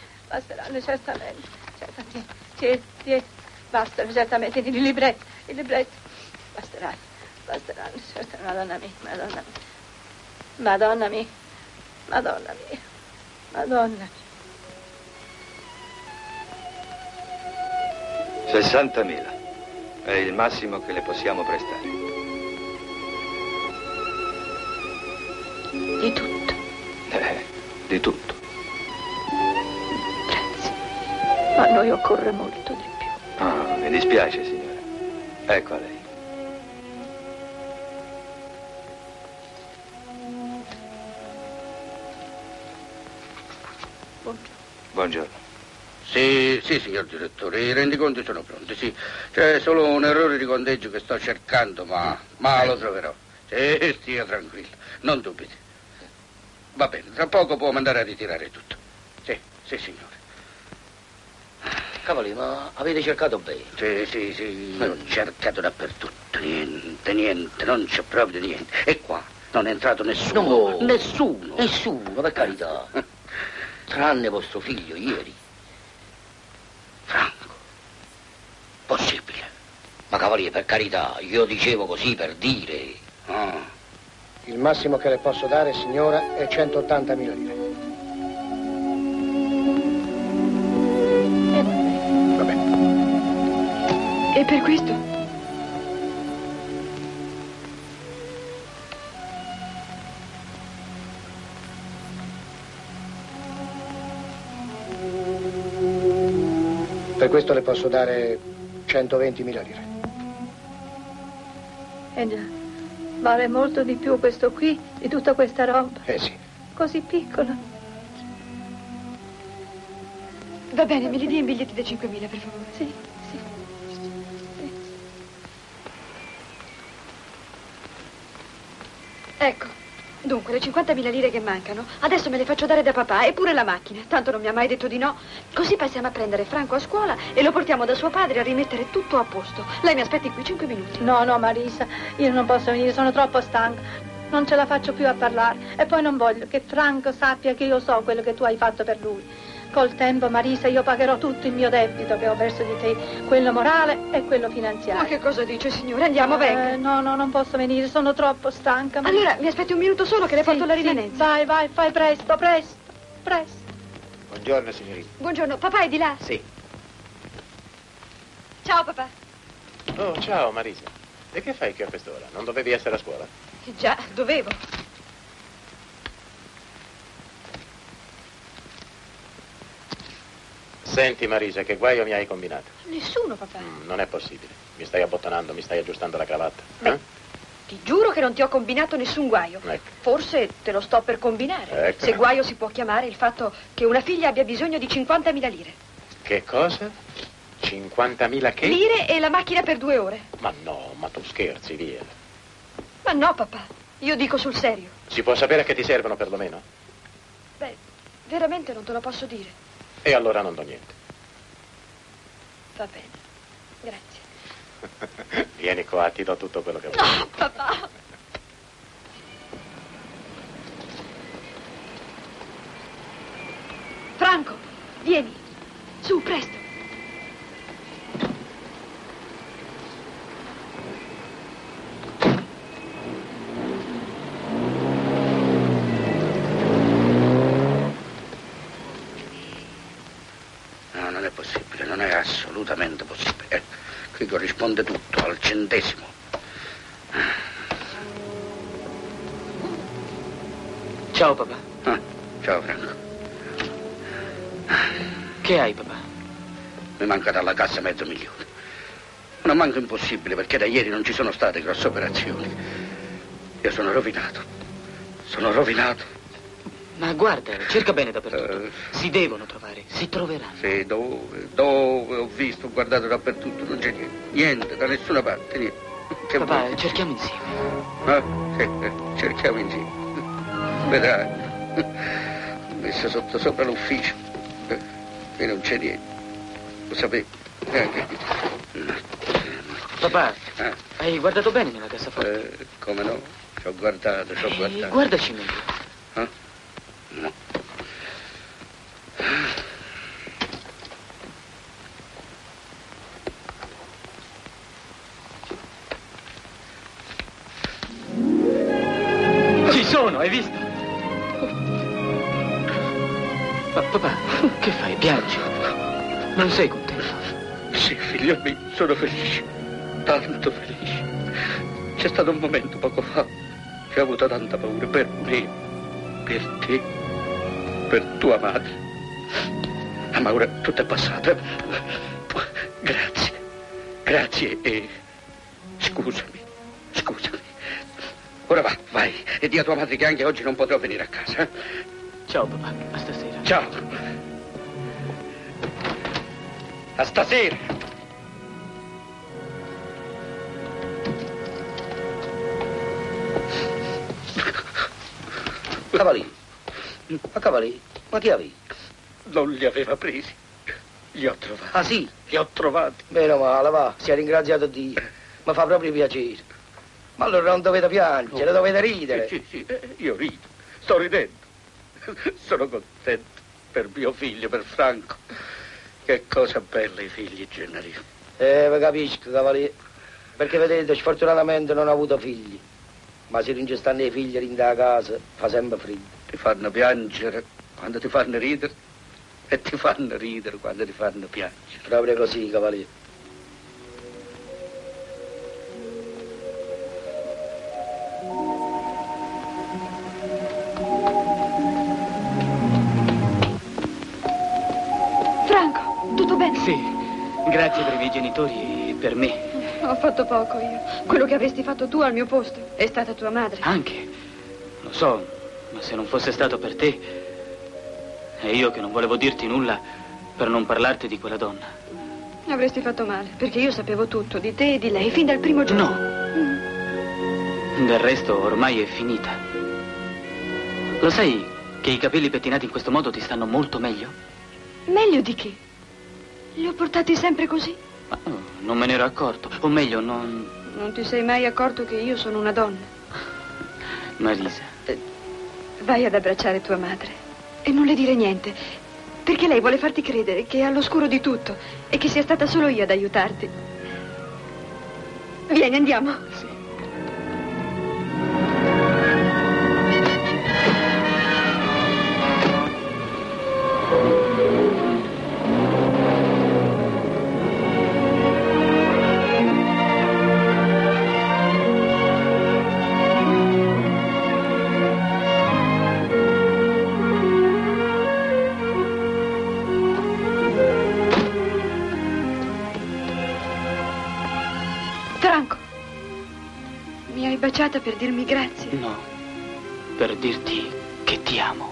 [SPEAKER 2] Bastano certamente. Il libretto. Basteranno, certamente. Madonna mia.
[SPEAKER 18] 60.000. È il massimo che le possiamo prestare.
[SPEAKER 2] Di tutto.
[SPEAKER 18] Di tutto.
[SPEAKER 2] Ma a noi occorre molto di più.
[SPEAKER 18] Ah, mi dispiace, signora. Ecco a lei. Buongiorno.
[SPEAKER 7] Sì, signor direttore, i rendiconti sono pronti, sì. C'è solo un errore di conteggio che sto cercando, ma lo troverò. Sì, stia tranquillo, non dubiti. Va bene, tra poco può mandare a ritirare tutto. Sì, signore.
[SPEAKER 4] Cavaliere, ma avete cercato bene?
[SPEAKER 7] Sì, ho cercato dappertutto, niente, non c'è proprio niente. E qua non è entrato nessuno.
[SPEAKER 4] No. Nessuno, per carità. Tranne vostro figlio ieri.
[SPEAKER 7] Franco, possibile?
[SPEAKER 4] Ma cavaliere, per carità, io dicevo così per dire.
[SPEAKER 19] Il massimo che le posso dare, signora, è 180.000 lire.
[SPEAKER 2] Va
[SPEAKER 19] bene.
[SPEAKER 14] E per questo?
[SPEAKER 19] Per questo le posso dare 120.000 lire.
[SPEAKER 2] Già, vale molto di più questo qui di tutta questa roba.
[SPEAKER 19] Sì.
[SPEAKER 2] Così piccola.
[SPEAKER 14] Va bene, me li dia in biglietti da 5.000, per favore.
[SPEAKER 2] Sì.
[SPEAKER 14] Ecco. Dunque, le 50.000 lire che mancano, adesso me le faccio dare da papà e pure la macchina. Tanto non mi ha mai detto di no. Così passiamo a prendere Franco a scuola e lo portiamo da suo padre a rimettere tutto a posto. Lei mi aspetti qui 5 minuti.
[SPEAKER 2] No, Marisa, io non posso venire, sono troppo stanca. Non ce la faccio più a parlare. E poi non voglio che Franco sappia che io so quello che tu hai fatto per lui. Col tempo, Marisa, io pagherò tutto il mio debito che ho verso di te, quello morale e quello finanziario.
[SPEAKER 14] Ma che cosa dice, signore? Andiamo, venga.
[SPEAKER 2] No, non posso venire, sono troppo stanca.
[SPEAKER 14] Allora, mi aspetti un minuto solo che le porto la rimanenza.
[SPEAKER 2] Vai, fai presto.
[SPEAKER 17] Buongiorno, signorina.
[SPEAKER 14] Buongiorno, papà è di là?
[SPEAKER 17] Sì.
[SPEAKER 14] Ciao, papà.
[SPEAKER 17] Oh, ciao, Marisa. E che fai qui a quest'ora? Non dovevi essere a scuola?
[SPEAKER 14] Già, dovevo.
[SPEAKER 17] Senti, Marisa, che guaio mi hai combinato?
[SPEAKER 14] Nessuno, papà.
[SPEAKER 17] Non è possibile. Mi stai abbottonando, mi stai aggiustando la cravatta.
[SPEAKER 14] Beh, ti giuro che non ti ho combinato nessun guaio.
[SPEAKER 17] Ecco.
[SPEAKER 14] Forse te lo sto per combinare.
[SPEAKER 17] Ecco.
[SPEAKER 14] Se guaio si può chiamare il fatto che una figlia abbia bisogno di 50.000 lire.
[SPEAKER 17] Che cosa? 50.000 che?
[SPEAKER 14] Lire e la macchina per 2 ore.
[SPEAKER 17] Ma no, ma tu scherzi, via.
[SPEAKER 14] Ma no, papà. Io dico sul serio.
[SPEAKER 17] Si può sapere a che ti servono, perlomeno?
[SPEAKER 14] Beh, veramente non te lo posso dire.
[SPEAKER 17] E allora non do niente.
[SPEAKER 14] Va bene. Grazie.
[SPEAKER 17] Vieni qua, ti do tutto quello che vuoi.
[SPEAKER 14] No, papà. Franco, vieni. Su, presto.
[SPEAKER 7] Non è possibile, non è assolutamente possibile. Qui corrisponde tutto, al centesimo.
[SPEAKER 3] Ciao, papà.
[SPEAKER 7] Ciao, Franco.
[SPEAKER 3] Che hai, papà?
[SPEAKER 7] Mi manca dalla cassa $500.000. Una manca impossibile perché da ieri non ci sono state grosse operazioni. Io sono rovinato.
[SPEAKER 3] Ma guarda, cerca bene dappertutto. Si devono trovare, si troveranno.
[SPEAKER 7] Sì, dove? Ho visto, ho guardato dappertutto, non c'è niente, da nessuna parte, niente. Che
[SPEAKER 3] papà,
[SPEAKER 7] vuoi?
[SPEAKER 3] cerchiamo insieme.
[SPEAKER 7] Sì, cerchiamo insieme. Vedrai. Ho messo sopra l'ufficio e non c'è niente. Lo sapevo.
[SPEAKER 3] Papà, hai guardato bene nella cassaforte?
[SPEAKER 7] Come no? Ci ho guardato.
[SPEAKER 3] Guardaci meglio.
[SPEAKER 7] No.
[SPEAKER 3] Ci sono, hai visto? Ma papà, che fai? Piangi? Non sei contento?
[SPEAKER 7] Sì, figlio mio, sono felice. Tanto felice. C'è stato un momento poco fa che ho avuto tanta paura per me, per te, per tua madre. ma ora tutto è passato. Grazie e scusami. Ora vai e di a tua madre che anche oggi non potrò venire a casa.
[SPEAKER 3] Ciao papà, a stasera.
[SPEAKER 7] Ciao. A stasera.
[SPEAKER 4] Cavalli, ma chi avevi?
[SPEAKER 7] Non li aveva presi. Li ho trovati.
[SPEAKER 4] Ah sì?
[SPEAKER 7] Li ho trovati.
[SPEAKER 4] Meno male, va, sia ringraziato Dio. Mi fa proprio piacere. Ma allora non dovete piangere, dovete ridere.
[SPEAKER 7] Sì, io rido. Sto ridendo. Sono contento per mio figlio, per Franco. Che cosa bella i figli, Gennaro.
[SPEAKER 4] Vi capisco, cavaliere. Perché vedete, sfortunatamente non ho avuto figli. Ma se non ci stanno i figli in da casa, fa sempre freddo.
[SPEAKER 7] Ti fanno piangere quando ti fanno ridere e ti fanno ridere quando ti fanno piangere.
[SPEAKER 4] Proprio così, cavaliere.
[SPEAKER 14] Franco, tutto bene?
[SPEAKER 3] Sì, grazie per i miei genitori e per me.
[SPEAKER 14] Ho fatto poco io. Quello che avresti fatto tu al mio posto è stata tua madre.
[SPEAKER 3] Anche, lo so, ma se non fosse stato per te, e io che non volevo dirti nulla per non parlarti di quella donna.
[SPEAKER 14] Avresti fatto male, perché io sapevo tutto di te e di lei fin dal primo giorno.
[SPEAKER 3] No. Del resto ormai è finita. Lo sai che i capelli pettinati in questo modo ti stanno molto meglio?
[SPEAKER 14] Meglio di che? Li ho portati sempre così?
[SPEAKER 3] Ma non me ne ero accorto, o meglio non...
[SPEAKER 14] Non ti sei mai accorto che io sono una donna?
[SPEAKER 3] Marisa.
[SPEAKER 14] Vai ad abbracciare tua madre e non le dire niente, perché lei vuole farti credere che è all'oscuro di tutto e che sia stata solo io ad aiutarti. Vieni, andiamo.
[SPEAKER 3] Sì.
[SPEAKER 14] Franco, mi hai baciata per dirmi grazie?
[SPEAKER 3] No, per dirti che ti amo.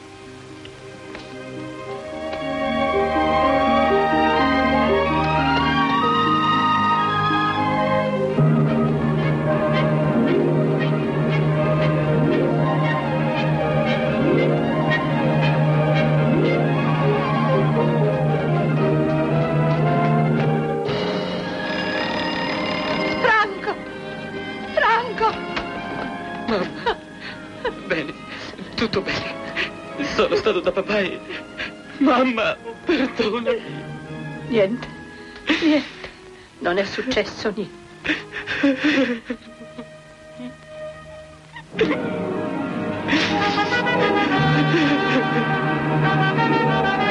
[SPEAKER 3] Bene, tutto bene. Sono stato da papà e... Mamma, perdonami.
[SPEAKER 1] Niente. Non è successo niente.